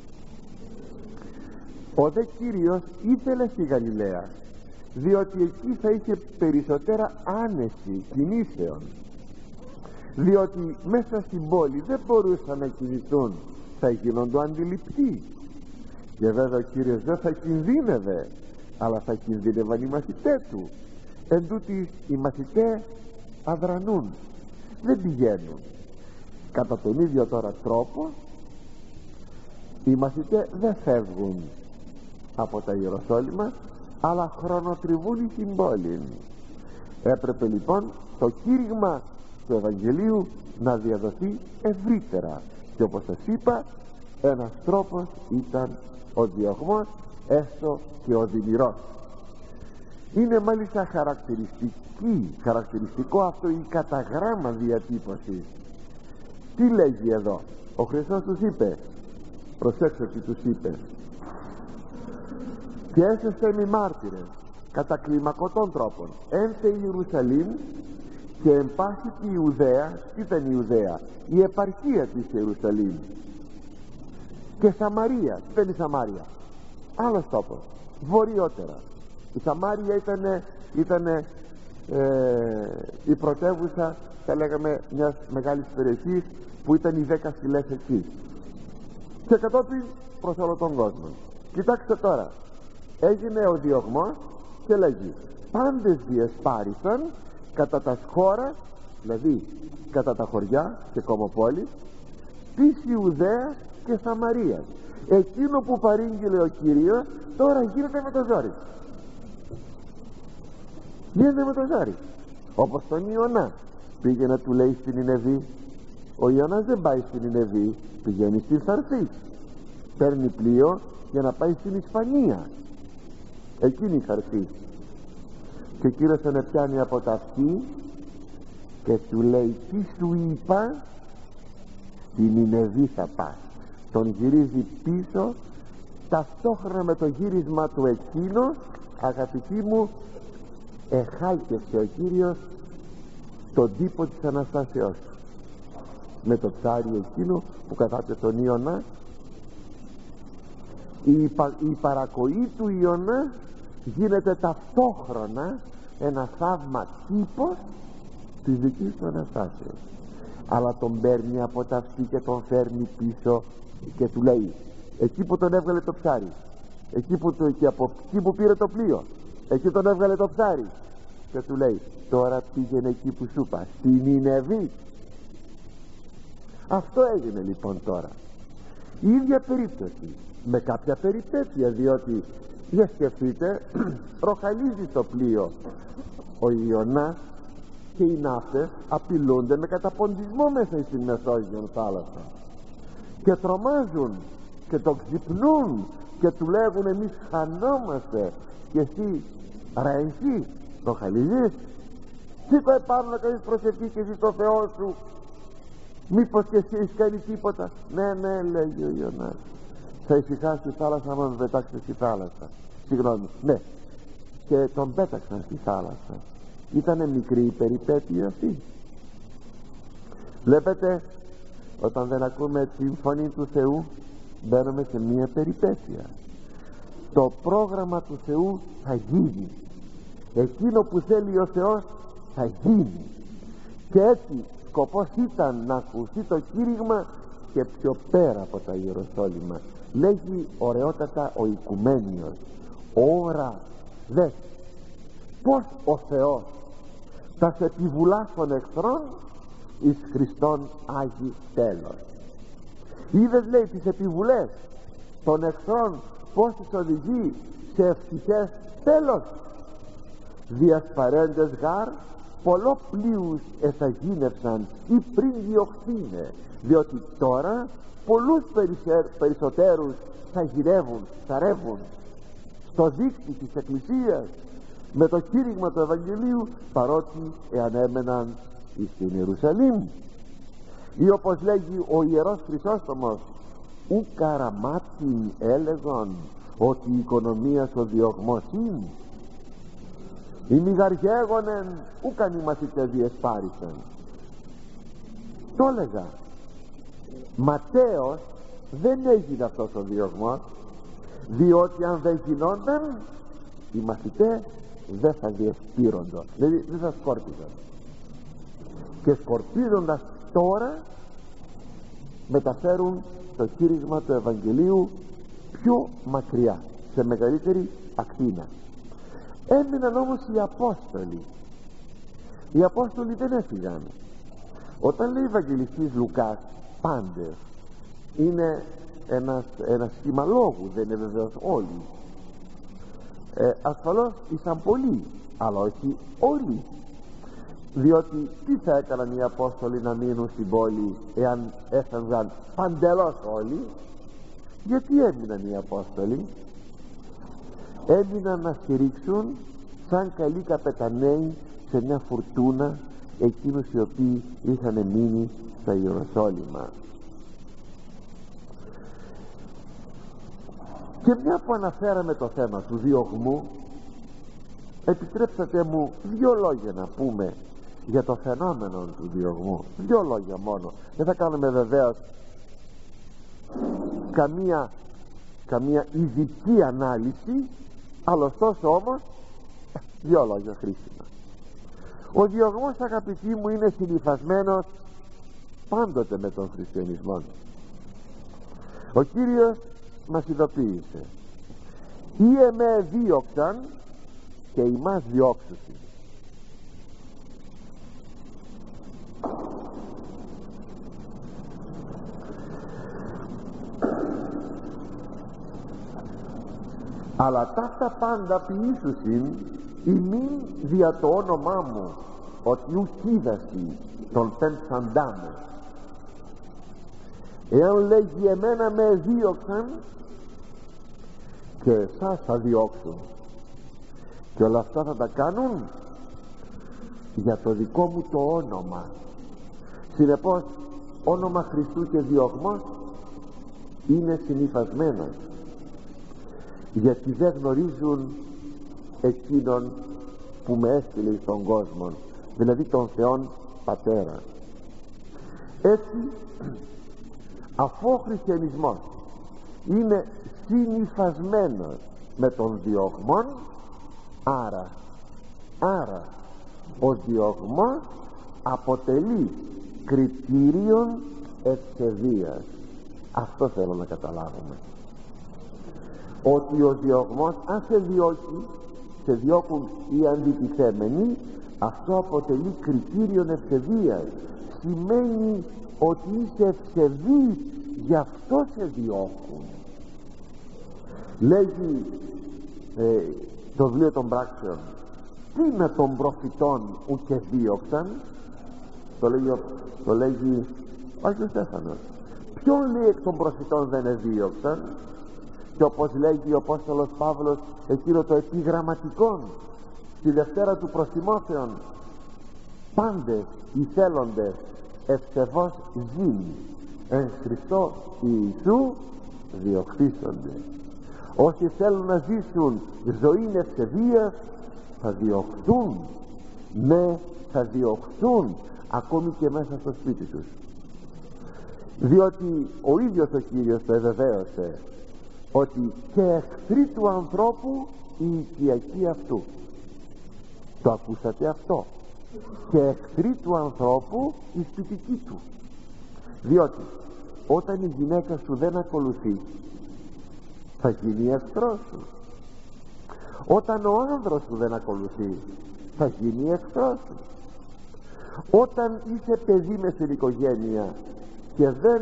Ο δε Κύριος ήθελε στη Γαλιλαία, διότι εκεί θα είχε περισσότερα άνεση κινήσεων, διότι μέσα στην πόλη δεν μπορούσαν να κινηθούν, θα γίνονται αντιληπτοί. Και βέβαια ο Κύριος δεν θα κινδύνευε, αλλά θα κινδύνευαν οι μαθητές του. Εν τούτοις οι μαθητές αδρανούν, δεν πηγαίνουν. Κατά τον ίδιο τώρα τρόπο οι μαθητές δεν φεύγουν από τα Ιεροσόλυμα, αλλά χρονοτριβούν στην πόλη. Έπρεπε λοιπόν το κήρυγμα του Ευαγγελίου να διαδοθεί ευρύτερα, και όπως σας είπα, ένας τρόπος ήταν ο διωγμός, έστω και οδυνηρός. Είναι μάλιστα χαρακτηριστική, χαρακτηριστικό αυτό η καταγράμμα διατύπωση. Τι λέγει εδώ? Ο Χριστός τους είπε, προσέξτε τι τους είπε: και έσεστε μη μάρτυρες κατά κλιμακωτών τρόπων εν τε Ιερουσαλήμ και εν πάση τη Ιουδαία. Τι ήταν η Ιουδαία? Η επαρχία της Ιερουσαλήμ. Και Σαμαρία. Τι ήταν η Σαμάρια? Άλλος τόπος, βορειότερα. Η Σαμάρια ήταν ήτανε, ε, η πρωτεύουσα, θα λέγαμε, μιας μεγάλης περιοχής που ήταν οι δέκα φυλές εκεί, και κατόπιν προς όλο τον κόσμο. Κοιτάξτε τώρα, έγινε ο διωγμός και λέγει: πάντες διεσπάρισαν κατά τα χώρα, δηλαδή κατά τα χωριά και κομοπόλεις της Ιουδαίας και Σαμαρίας. Εκείνο που παρήγγειλε ο Κύριος τώρα γίνεται με το ζόρι. Γίνεται με το ζόρι. Όπως τον Ιωνά, πήγαινε, του λέει, στην Νινεβή. Ο Ιωνάς δεν πάει στην Νινεβή, πηγαίνει στην Σαρδή, παίρνει πλοίο για να πάει στην Ισπανία. Εκείνη η Σαρδή. Και ο Κύριος τον πιάνει από τα αυτή και του λέει: τι σου είπα? Στην Νινεβή θα πας. Τον γυρίζει πίσω. Ταυτόχρονα με το γύρισμα του εκείνο, αγαπητοί μου, εχάλκευσε ο Κύριος τον τύπο της Αναστάσεώς του με το ψάρι εκείνο που καθάται τον Ιωνά. η, πα, η παρακοή του Ιωνά γίνεται ταυτόχρονα ένα θαύμα τύπος της δικής του Αναστάσεως. Αλλά τον παίρνει από τα αυτή και τον φέρνει πίσω και του λέει, εκεί που τον έβγαλε το ψάρι, εκεί που, το, και από εκεί που πήρε το πλοίο, εκεί τον έβγαλε το ψάρι, και του λέει, τώρα πήγαινε εκεί που σου είπα, στη Νινεβή. Αυτό έγινε λοιπόν τώρα. Η ίδια περίπτωση με κάποια περιπέτεια, διότι για σκεφτείτε, ροχαλίζει το πλοίο ο Ιωνάς και οι ναύτες απειλούνται με καταποντισμό μέσα στην Μεσόγειο θάλασσα και τρομάζουν και το ξυπνούν και του λέγουν, εμείς χανόμαστε, και εσύ ρε εσύ ροχαλίζεις? Σήκω επάνω να κάνεις προσευχή και εσύ το Θεό σου, μήπως και εσύ έχεις κάνει τίποτα? Ναι, ναι, λέγει ο Ιωνάς, θα ησυχάσει η θάλασσα άμα με πετάξεις στη θάλασσα. Συγγνώμη, ναι. Και τον πέταξαν στη θάλασσα Ήτανε μικρή η περιπέτεια αυτή? Βλέπετε, όταν δεν ακούμε την φωνή του Θεού, μπαίνουμε σε μία περιπέτεια. Το πρόγραμμα του Θεού θα γίνει, εκείνο που θέλει ο Θεός θα γίνει. Και έτσι σκοπός ήταν να ακουστεί το κήρυγμα και πιο πέρα από τα Ιεροσόλυμα. Λέγει ωραιότατα ο Οικουμένιος, ώρα δες πως ο Θεός θα σε επιβουλά των εχθρών εις Χριστόν Άγι τέλος. Είδες, λέει, τις επιβουλές των εχθρών πως τις οδηγεί σε ευτυχές τέλος? Διασπαρέντες γάρ πολλό πλοίους εθαγίνευσαν ή πριν διωχθήνε, διότι τώρα πολλούς περισσότερους θα γυρεύουν, θα ρεύουν στο δίκτυ της Εκκλησίας με το κήρυγμα του Ευαγγελίου, παρότι εάν έμεναν στην Ιερουσαλήμ. Ή όπως λέγει ο Ιερός Χρυσόστομος, ου καραμάτιν έλεγον ότι η οικονομία ο διωγμός είναι. Οι μηγαριέγονεν ούκαν οι μαθητές διεσπάρισαν. Το έλεγα. Ματέος δεν έγινε αυτός ο διωγμός, διότι αν δεν γινόταν οι μαθητές δεν θα διεσπείρονται, δηλαδή δεν θα σκόρπιζαν. Και σκορπίζοντας τώρα μεταφέρουν το κήρυγμα του Ευαγγελίου πιο μακριά, σε μεγαλύτερη ακτίνα. Έμειναν όμως οι Απόστολοι. Οι Απόστολοι δεν έφυγαν. Όταν λέει Ευαγγελιστής Λουκάς πάντες, είναι ένας, ένα σχήμα λόγου, δεν είναι βεβαίως όλοι. ε, ασφαλώς ήσαν πολλοί, αλλά όχι όλοι, διότι τι θα έκαναν οι Απόστολοι να μείνουν στην πόλη εάν έφευγαν παντελώς όλοι? Γιατί έμειναν οι Απόστολοι? Έμειναν να στηρίξουν σαν καλοί καπεταναίοι σε μια φουρτούνα εκείνους οι οποίοι είχαν μείνει στα Ιεροσόλυμα. Και μια που αναφέραμε το θέμα του διωγμού, επιτρέψατε μου δύο λόγια να πούμε για το φαινόμενο του διωγμού. Δύο λόγια μόνο. Δεν θα κάνουμε βεβαίως καμία, καμία ειδική ανάλυση, αλλά ωστόσο όμως δύο λόγια χρήσιμα. Ο διωγμός, αγαπητοί μου, είναι συνυφασμένος πάντοτε με τον χριστιανισμό. Ο Κύριος μας ειδοποίησε, ή εμέ δίωξαν και ημάς διώξουσιν. Αλλά ταύτα πάντα ποιήσουσιν ημίν δια το όνομά μου, ότι ουκ είδασι τον πενσαντά μου. Εάν λέγει εμένα με δίωξαν, και εσάς θα διώξουν, και όλα αυτά θα τα κάνουν για το δικό μου το όνομα. Συνεπώς όνομα Χριστού και διωγμός είναι συνυφασμένα, γιατί δεν γνωρίζουν εκείνον που με έστειλε στον κόσμο, δηλαδή τον Θεόν Πατέρα. Έτσι, αφού ο χριστιανισμός είναι συνυφασμένος με τον διωγμόν, άρα άρα ο διωγμός αποτελεί κριτήριον ευσεβίας. Αυτό θέλω να καταλάβουμε, ότι ο διωγμός, αν σε διώκει, σε διώκουν οι αντιτιθέμενοι, αυτό αποτελεί κριτήριον ευσεβίας. Σημαίνει ότι είσαι ευσεβής, γι' αυτό σε διώκουν. Λέγει ε, το βιβλίο των πράξεων, τι με των προφητών ουκε δίωξαν? Το λέγει, το λέγει ο Άγιος Στέφανος. Ποιον λέει εκ των προφητών δεν εδίωξαν? Και όπως λέγει ο Απόστολος Παύλος εκείνο το επιγραμματικό στη Δευτέρα του προς Τιμόθεον, πάντες οι θέλοντες ευσεβώς ζήν εν Χριστώ Ιησού διωχθήσονται. Όσοι θέλουν να ζήσουν ζωή ευσεβίας θα διωχθούν, Ναι, θα διωχθούν ακόμη και μέσα στο σπίτι τους, διότι ο ίδιος ο Κύριος το ευεβαίωσε ότι και εχθροί του ανθρώπου η οικιακή αυτού. Το ακούσατε αυτό? Και εχθροί του ανθρώπου η σπιτική του. Διότι όταν η γυναίκα σου δεν ακολουθεί, θα γίνει εχθρός σου. Όταν ο άνδρας σου δεν ακολουθεί, θα γίνει εχθρός σου. Όταν είσαι παιδί μες στην οικογένεια και δεν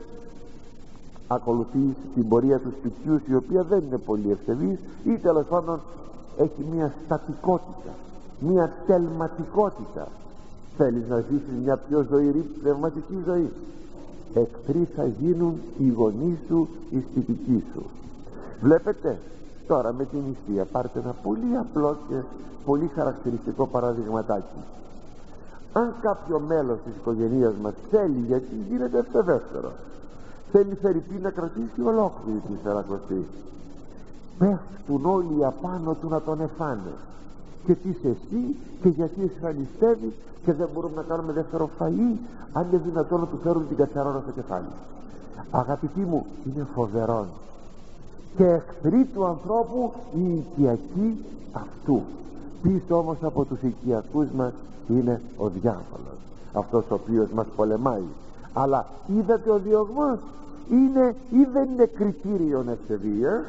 ακολουθείς την πορεία του σπιτιού, η οποία δεν είναι πολύ ευσεβής, ή τέλος πάντων έχει μια στατικότητα, μια τελματικότητα, θέλεις να ζήσεις μια πιο ζωηρή πνευματική ζωή, εχθροί θα γίνουν οι γονείς σου, οι σπιτικοί σου. Βλέπετε τώρα με την νηστεία, πάρτε ένα πολύ απλό και πολύ χαρακτηριστικό παραδειγματάκι. Αν κάποιο μέλος της οικογένειας μας θέλει, γιατί γίνεται ευθεβέστερο, θέλει φερειπή να κρατήσει ολόκληρη τη Σαρακοστή, πέφτουν όλοι απάνω του να τον εφάνε. Και τι είσαι εσύ και γιατί εσφανιστεύεις και δεν μπορούμε να κάνουμε δεύτερο φαΐ, αν είναι δυνατόν να του φέρουν την κατσαρόνα στο κεφάλι. Αγαπητοί μου, είναι φοβερόν. Και εχθροί του ανθρώπου η οικιακή αυτού. Πίσω όμως από τους οικιακούς μας είναι ο διάβολος, αυτός ο οποίος μας πολεμάει. Αλλά είδατε, ο διωγμός είναι ή δεν είναι κριτήριον ευσεβίας?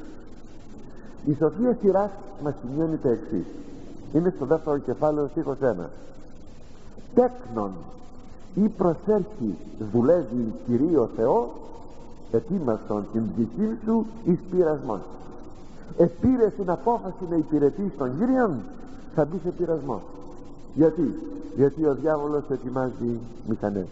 Η Σοφία Σειράς μας σημειώνει το εξής, είναι στο δεύτερο κεφάλαιο στίχος ένα. Τέκνον ή προσέρχει δουλεύει Κυρίω Θεό, ετοίμαστον την ψυχή σου εις πειρασμόν. Επήρες την απόφαση να υπηρετείς τον Κύριον, θα μπει σε πειρασμό. Γιατί? Γιατί ο διάβολος ετοιμάζει μηχανές.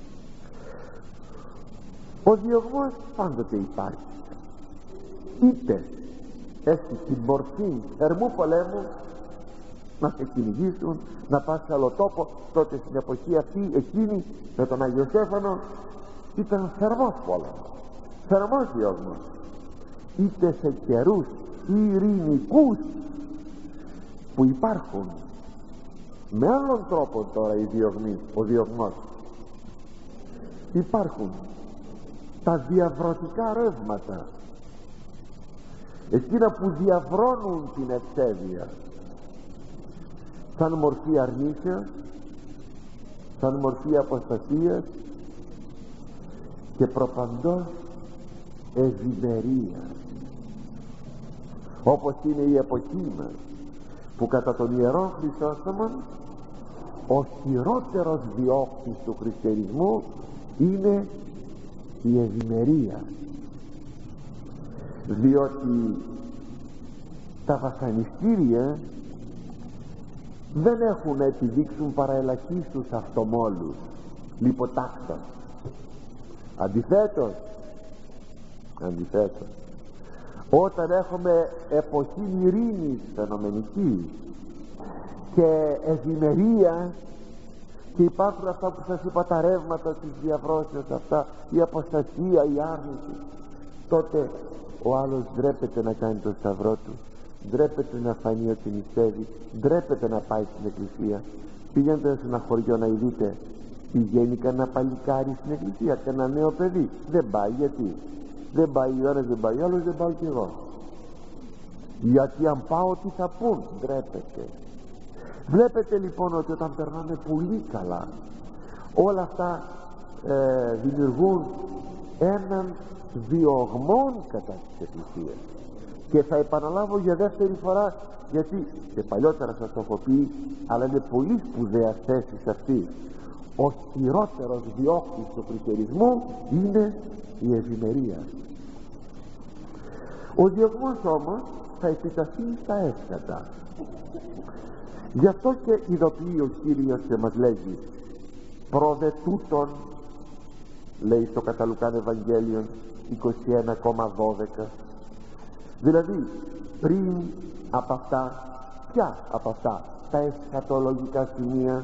Ο διωγμός πάντοτε υπάρχει, είτε έχει την μορφή θερμού πολέμου, να σε κυνηγήσουν, να πας σε άλλο τόπο. Τότε στην εποχή αυτή, εκείνη με τον Άγιο Στέφανο, ήταν θερμός πόλεμος, θερμός διωγμός. Είτε σε καιρούς ειρηνικούς που υπάρχουν με άλλον τρόπο τώρα οι διωγμοί, ο διωγμός, υπάρχουν τα διαβρωτικά ρεύματα, εκείνα που διαβρώνουν την ευσέβεια, σαν μορφή αρνήσεως, σαν μορφή αποστασίας και προπαντός ευημερία, όπως είναι η εποχή μας, που κατά τον Ιερό Χρυσόστομον ο χειρότερος διώκτης του χριστιανισμού είναι η ευημερία, διότι τα βασανιστήρια δεν έχουν να επιδείξουν παρά ελαχίστους αυτομόλους, λιποτάκτας. Αντιθέτως, αντιθέτως όταν έχουμε εποχή ειρήνης φαινομενική και ευημερία και υπάρχουν αυτά που σας είπα, τα ρεύματα της διαβρώσεως αυτά, η αποστασία, η άρνηση, τότε ο άλλος ντρέπεται να κάνει το σταυρό του, ντρέπεται να φανεί ότι νηστεύει, ντρέπεται να πάει στην εκκλησία. Πήγαινε σε ένα χωριό να δείτε, πηγαίνει κανένα παλικάρι στην εκκλησία, κανένα νέο παιδί? Δεν πάει. Γιατί? Δεν πάει ο ένας, δεν πάει ο άλλος, δεν πάω κι εγώ. Γιατί αν πάω τι θα πούν? Ντρέπεται. Βλέπετε λοιπόν ότι όταν περνάμε πολύ καλά, όλα αυτά ε, δημιουργούν έναν διωγμόν κατά της Εκκλησίας. Και θα επαναλάβω για δεύτερη φορά, γιατί και παλιότερα σας το έχω πει, αλλά είναι πολύ σπουδαία θέση αυτή. Ο χειρότερος διώκτης του χριστιανισμού είναι η ευημερία. Ο διωγμός όμως θα επιταθεί στα έσχατα. Γι' αυτό και ειδοποιεί ο Κύριος και μας λέγει, πρόδε τούτον, λέει στο κατά Λουκάν Ευαγγέλιον είκοσι ένα δώδεκα, δηλαδή πριν από αυτά, ποια από αυτά τα εσχατολογικά σημεία,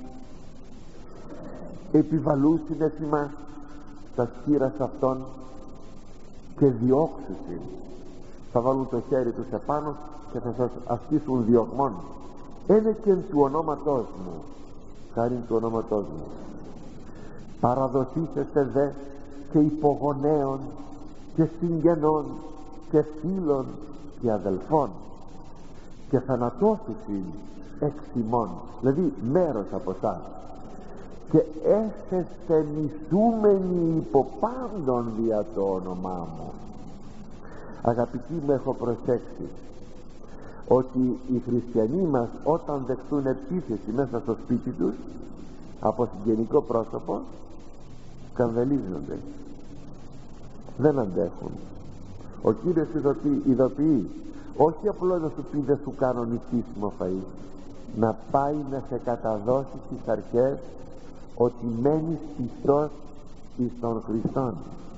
επιβαλούσιν έσημα τα σκύρας αυτών και διώξουσιν, θα βάλουν το χέρι τους επάνω και θα σας ασκήσουν διωγμόν. είναι και του ονόματός μου, χάριν του ονόματός μου, παραδοθήσετε δε και υπογονέων και συγγενών και φίλων και αδελφών και θανατώθησιν εξ ημών, δηλαδή μέρος από εσάς, και έσεστε μισούμενοι υπό πάντων δια το όνομά μου. Αγαπητοί μου, έχω προσέξει ότι οι χριστιανοί μας, όταν δεχτούν επίθεση μέσα στο σπίτι τους από συγγενικό πρόσωπο, σκανδαλίζονται, δεν αντέχουν. Ο Κύριος ειδοποιεί, ειδοποιεί όχι απλώς να σου πει δεν σου κάνω νηστίσιμο φαΐ, να πάει να σε καταδώσει στις αρχές ότι μένεις πιστός εις τον Χριστόν.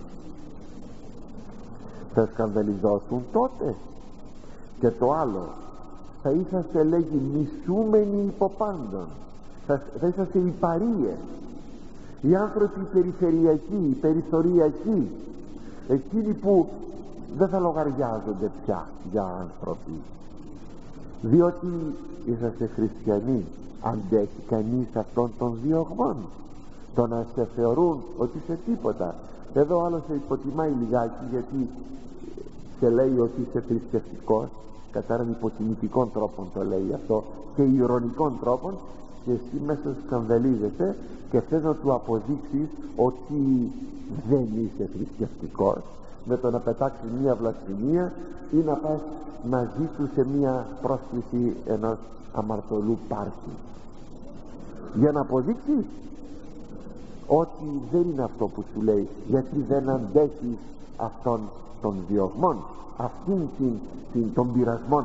Θα σκανδαλιζόσουν τότε. Και το άλλο, θα είσαστε, λέγει, μισούμενοι υπό πάντων, θα, θα είσαστε οι παρείες, οι άνθρωποι περιφερειακοί, οι περιθωριακοί, εκείνοι που δεν θα λογαριάζονται πια για άνθρωποι, διότι είσαστε χριστιανοί. Αντέχει κανείς αυτών των διωγμών, το να σε θεωρούν ότι είσαι τίποτα? Εδώ άλλο σε υποτιμάει λιγάκι, γιατί σε λέει ότι είσαι θρησκευτικός, κατά έναν υποτιμητικών τρόπον το λέει αυτό, και ηρωνικών τρόπον, και εσύ μέσα σκανδαλίζεσαι και θες να του αποδείξεις ότι δεν είσαι θρησκευτικός, με το να πετάξεις μια βλασφημία ή να πας μαζί του σε μια πρόσκληση ενός αμαρτωλού πάρτι, για να αποδείξεις ότι δεν είναι αυτό που σου λέει, γιατί δεν αντέχεις αυτών των διωγμών, αυτήν την, την, των πειρασμών.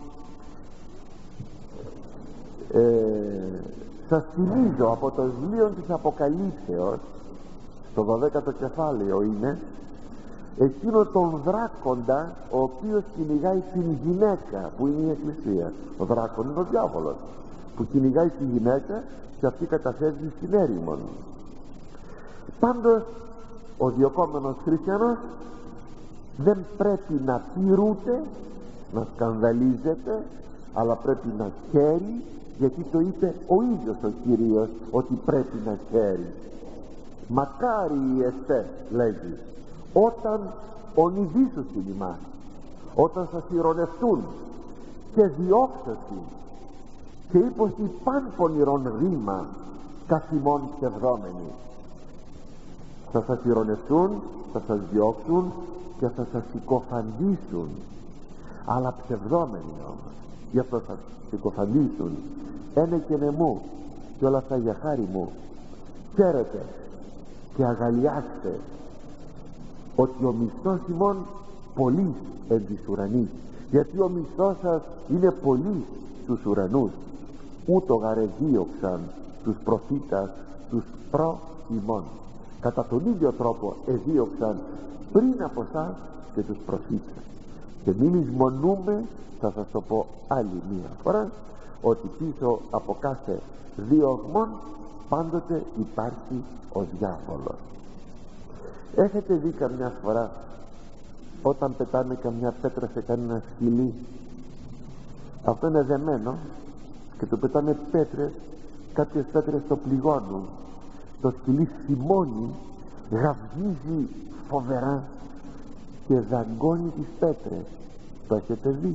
ε, σας θυμίζω από το βιβλίο της Αποκαλύψεως, στο δωδέκατο κεφάλαιο είναι, εκείνο τον δράκοντα ο οποίος κυνηγάει την γυναίκα που είναι η Εκκλησία. Ο δράκον είναι ο διάβολος που κυνηγάει τη γυναίκα και αυτή καταφεύγει στην έρημον. Πάντως ο διωκόμενος χριστιανός δεν πρέπει να πειρούται, να σκανδαλίζεται, αλλά πρέπει να χαίρει, γιατί το είπε ο ίδιος ο Κύριος ότι πρέπει να χαίρει. Μακάρι εστέ, λέγει, όταν ονειδήσουσιν ημάς, όταν σας ηρωνευτούν και διώξωσιν και υποστή παν πονηρών ρήμα καθ' ημών ψευδόμενοι. Θα σας ηρωνευτούν, θα σας διώξουν και θα σας συκοφαντήσουν, αλλά ψευδόμενοι όμως. Γι' αυτό θα συκοφαντήσουν. Ένε και νεμού, και όλα αυτά για χάρη μου. Χαίρετε και αγαλιάστε ότι ο μισθός ημών πολύς εν της ουρανής, γιατί ο μισθός σας είναι πολύς στους ουρανούς. Ούτω γαρεδίωξαν τους προφήτας τους προ ημών. Κατά τον ίδιο τρόπο εδίωξαν πριν από εσάς και τους προφήτες. Και μην εισμονούμε, θα σας το πω άλλη μία φορά, ότι πίσω από κάθε διωγμόν πάντοτε υπάρχει ο διάβολος. Έχετε δει καμιά φορά όταν πετάνε καμιά πέτρα σε κανένα σκυλί, αυτό είναι δεμένο και το πετάνε πέτρες, κάποιες πέτρες το πληγώνουν, το σκυλί θυμώνει, γαυγίζει φοβερά και δαγκώνει τις πέτρες. Το έχετε δει?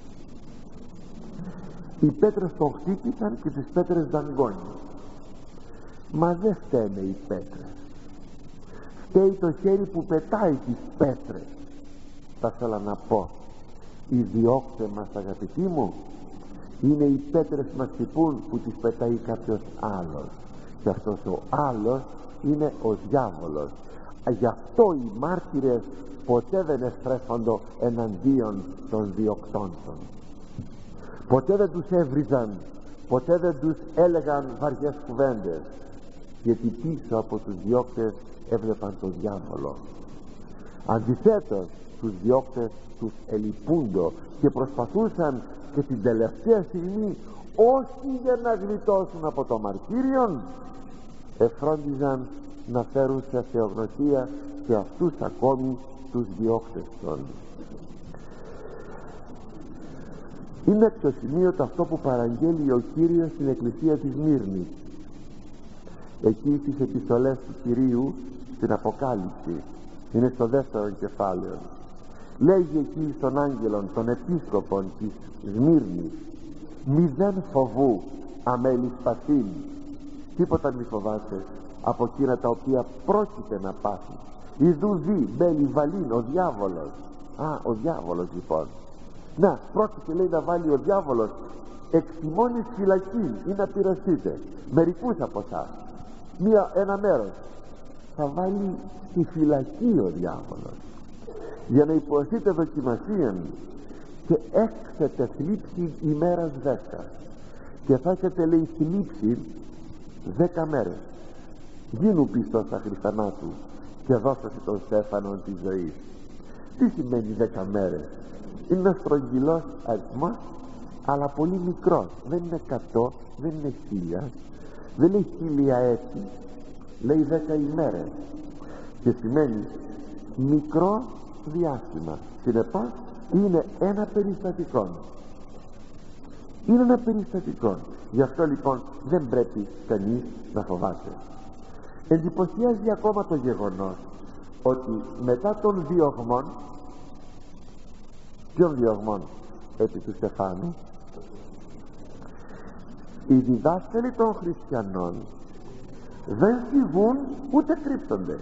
Οι πέτρες τον χτύπησαν και τις πέτρες δαγκώνει. Μα δεν φταίνε οι πέτρες, φταίει το χέρι που πετάει τις πέτρες. Θα ήθελα να πω, οι διώκτες μας, αγαπητοί μου, είναι οι πέτρες που μας χτυπούν, που τις πετάει κάποιος άλλος, και αυτός ο άλλος είναι ο διάβολος. Γι' αυτό οι μάρτυρες ποτέ δεν εστρέφονται εναντίον των διωκτώντων, ποτέ δεν τους έβριζαν, ποτέ δεν τους έλεγαν βαριές κουβέντες, γιατί πίσω από τους διώκτες έβλεπαν τον διάβολο. Αντιθέτως, τους διώκτες τους ελυπούντο και προσπαθούσαν και την τελευταία στιγμή, όχι για να γλιτώσουν από το μαρτύριον, εφρόντιζαν να φέρουν σε θεογνωσία και αυτούς ακόμη τους διώκτες των. Είναι αξιοσημείωτο αυτό που παραγγέλει ο Κύριος στην εκκλησία της Σμύρνης, εκεί στις επιστολές του Κυρίου στην Αποκάλυψη. Είναι στο δεύτερο κεφάλαιο. Λέγει εκεί στον άγγελον των επίσκοπων της Σμύρνης: μηδέν φοβού αμέλης παθήν. Τίποτα μη φοβάσαι από εκείνα τα οποία πρόκειται να πάθει. Ιδού δι μπέλη βαλήν ο διάβολος. Α, ο διάβολος λοιπόν. Να, πρόκειται, λέει, να βάλει ο διάβολος εξημώνης φυλακή ή να πειραστείτε μερικούς από εσάς. Μία, ένα μέρος θα βάλει στη φυλακή ο διάβολος, για να υποστείτε δοκιμασία, και έξετε θλίψη ημέρας δέκα, και θα έχετε, λέει, θλίψη δέκα μέρες. Γίνου πιστός στα Χριστανάτου και δώσασε τον στέφανον της ζωής. Τι σημαίνει δέκα μέρες? Είναι ένας στρογγυλός αριθμός, αλλά πολύ μικρός. Δεν είναι εκατό, δεν είναι χίλια, δεν λέει χίλια έτη, λέει δέκα ημέρες, και σημαίνει μικρό διάστημα. Συνεπώς είναι ένα περιστατικό. Είναι ένα περιστατικό. Γι' αυτό λοιπόν δεν πρέπει κανείς να φοβάται. Εντυπωσιάζει ακόμα το γεγονός ότι μετά των διωγμών, ποιων διωγμών? Επί του Στεφάνου, οι διδάσκαλοι των χριστιανών δεν φυγούν ούτε κρύψονται,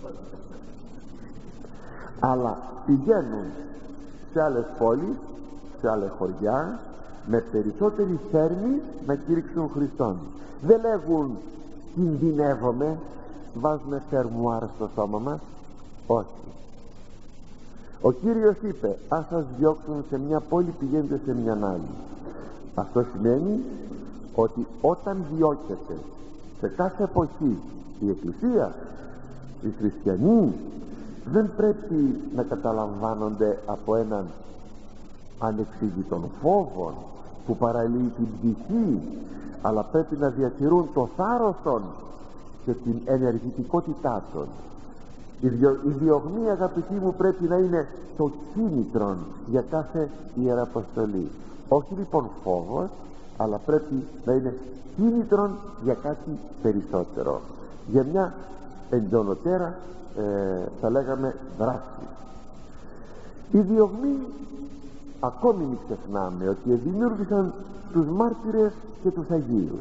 αλλά πηγαίνουν σε άλλες πόλεις, σε άλλα χωριά, με περισσότερη θέρμη να κήρυξουν Χριστόν. Δεν λέγουν κινδυνεύομαι, βάζουμε θερμουάρ στο σώμα μας. Όχι. Ο Κύριος είπε: ας σας διώξουν σε μια πόλη, πηγαίνετε σε μια άλλη. Αυτό σημαίνει ότι όταν διώκεται σε κάθε εποχή η Εκκλησία, οι χριστιανοί, δεν πρέπει να καταλαμβάνονται από έναν ανεξήγητον φόβο που παραλύει την ψυχή, αλλά πρέπει να διατηρούν το θάρρος των και την ενεργητικότητά των. Η, διο, η διωγμή, αγαπητοί μου, πρέπει να είναι το κίνητρο για κάθε ιεραποστολή. Όχι λοιπόν φόβος, αλλά πρέπει να είναι κίνητρο για κάτι περισσότερο, για μια εντονοτέρα, ε, θα λέγαμε, δράση. Οι διωγμοί, ακόμη μην ξεχνάμε ότι δημιούργησαν τους μάρτυρες και τους Αγίους.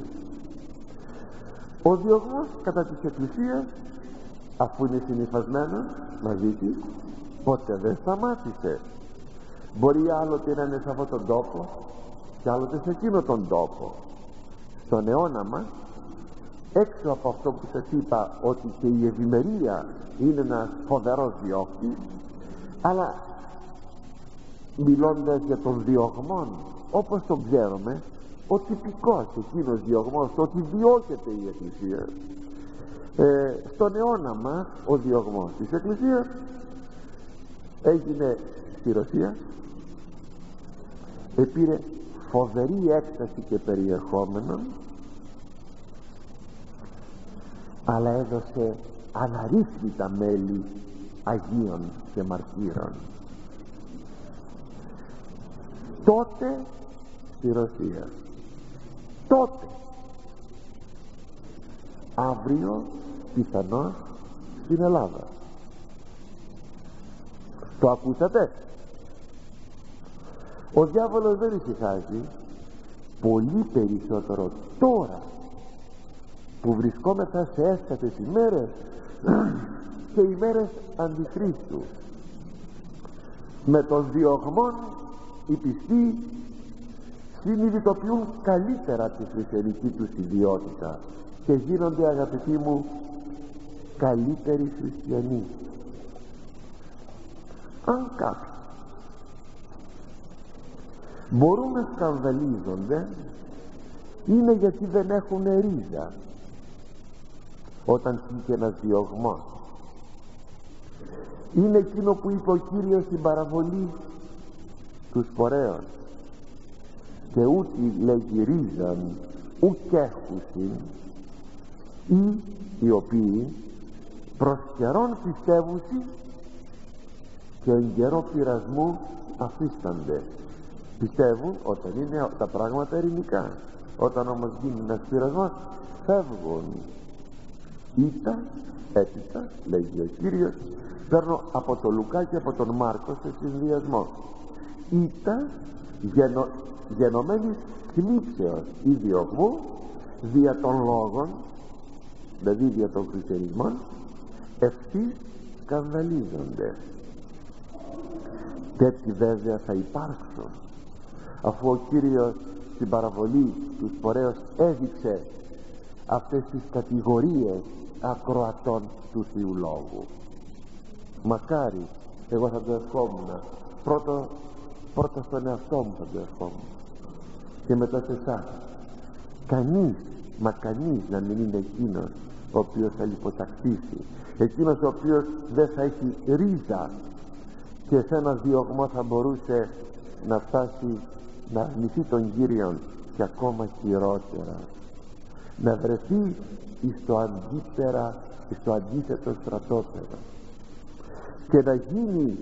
Ο διωγμός κατά της Εκκλησίας, αφού είναι συνυφασμένος μαζί της, ποτέ δεν σταμάτησε. Μπορεί άλλοτε να είναι σε αυτόν τον τόπο και άλλοτε σε εκείνο τον τόπο. Στον αιώνα μας, έξω από αυτό που σας είπα, ότι και η ευημερία είναι ένας φοβερός διώκτης, αλλά μιλώντας για τον διωγμόν όπως τον ξέρουμε, ο τυπικός εκείνος διωγμός, το ότι διώκεται η Εκκλησία, ε, στον αιώνα μας ο διωγμός της Εκκλησίας έγινε στη Ρωσία, επήρε φοβερή έκταση και περιεχόμενο, αλλά έδωσε αναρρύθμιτα μέλη Αγίων και Μαρτύρων. Τότε στη Ρωσία, τότε, αύριο πιθανώς στην Ελλάδα. Το ακούσατε? Ο διάβολος δεν ησυχάζει, πολύ περισσότερο τώρα που βρισκόμεθα σε έσκατες ημέρες και ημέρες αντιχρίστου. Με τον διωγμόν οι πιστοί συνειδητοποιούν καλύτερα τη χριστιανική τους ιδιότητα και γίνονται, αγαπητοί μου, καλύτεροι χριστιανοί. Αν κάποιοι μπορούν να σκανδαλίζονται, είναι γιατί δεν έχουν ρίζα όταν τύχει ένας διωγμός. Είναι εκείνο που είπε ο Κύριος στην παραβολή του σπορέων: και ούτι λέγει ρίζαν ουκ έχουσιν, ή οι οποίοι προς καιρόν πιστεύουσι και εν καιρό πειρασμού αφίστανται. πιστεύουν όταν είναι τα πράγματα ειρηνικά. Όταν όμως γίνει ένας πειρασμός, φεύγουν. Ήτα, έπειτα, λέγει ο Κύριος, παίρνω από τον Λουκά και από τον Μάρκο σε συνδυασμό. Ήτα γενο, γενομένης θλίψεως ή διωγμού δια των λόγων, δηλαδή δια των χριστιανισμών, ευθύς σκανδαλίζονται. Τέτοιοι βέβαια θα υπάρξουν, αφού ο Κύριος στην παραβολή του Σπορέως έδειξε αυτές τις κατηγορίες ακροατών του Θείου Λόγου. Μακάρι, εγώ θα το ευχόμουν πρώτο, πρώτα στον εαυτό μου θα το ευχόμουν και μετά σε εσάς. Κανείς, μα κανείς να μην είναι εκείνος ο οποίος θα λιποτακτήσει, εκείνος ο οποίος δεν θα έχει ρίζα και σε ένα διωγμό θα μπορούσε να φτάσει να αρνηθεί τον Κύριον και ακόμα χειρότερα να βρεθεί στο αντίπερα, στο αντίθετο στρατόπεδο και να γίνει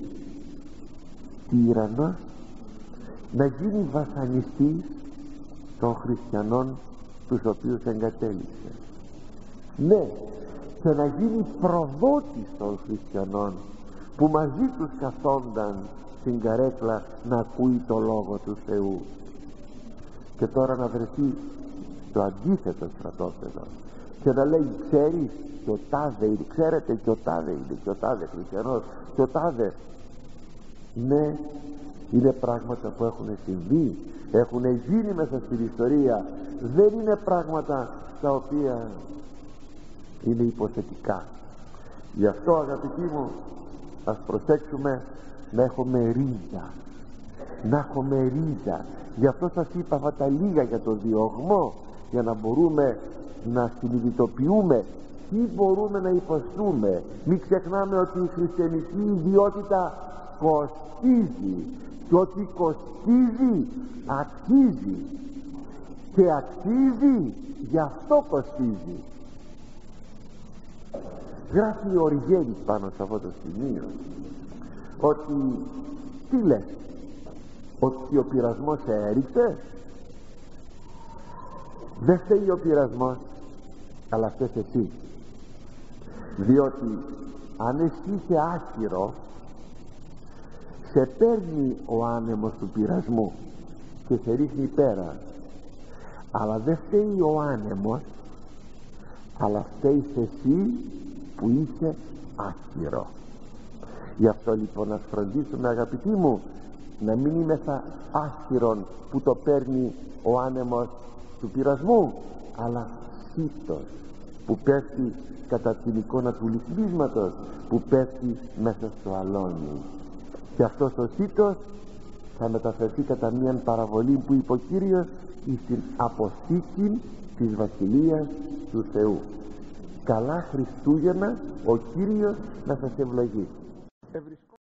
τύραννος, να γίνει βασανιστής των χριστιανών τους οποίους εγκατέλειψε. Ναι, και να γίνει προδότης των χριστιανών που μαζί τους καθόνταν στην καρέκλα να ακούει το Λόγο του Θεού, και τώρα να βρεθεί στο αντίθετο στρατόπεδο και να λέει, ξέρεις, και ο τάδε, ξέρετε, και ο τάδε είναι, και ο τάδε χριστιανός, και ο τάδε. Ναι, είναι πράγματα που έχουν συμβεί, έχουν γίνει μέσα στην ιστορία, δεν είναι πράγματα τα οποία είναι υποθετικά. Γι' αυτό, αγαπητοί μου, ας προσέξουμε να έχουμε ρίζα, να έχουμε ρίζα. Γι' αυτό σας είπα αυτά τα λίγα για το διωγμό, για να μπορούμε να συνειδητοποιούμε τι μπορούμε να υποστούμε. Μην ξεχνάμε ότι η χριστιανική ιδιότητα κοστίζει, και ότι κοστίζει αξίζει, και αξίζει γι' αυτό κοστίζει. Γράφει ο Οριγένης πάνω σε αυτό το σημείο ότι, τι λες, ότι ο πειρασμός σε έριξε? Δεν φταίει ο πειρασμός, αλλά φταίς εσύ, διότι αν εσύ είσαι άχυρο, σε παίρνει ο άνεμος του πειρασμού και σε ρίχνει πέρα, αλλά δεν φταίει ο άνεμος, αλλά φταίεις εσύ που είσαι άχυρο. Γι' αυτό λοιπόν να φροντίσουμε, αγαπητοί μου, να μην είμεθα άχυρον που το παίρνει ο άνεμος του πειρασμού, αλλά σύτος που πέφτει κατά την εικόνα του λυκνίσματος που πέφτει μέσα στο αλόνι, και αυτός ο σύτος θα μεταφερθεί κατά μίαν παραβολή που είπε ο Κύριος στην αποθήκη της Βασιλείας του Θεού. Καλά Χριστούγεννα, ο Κύριος να σας ευλογεί.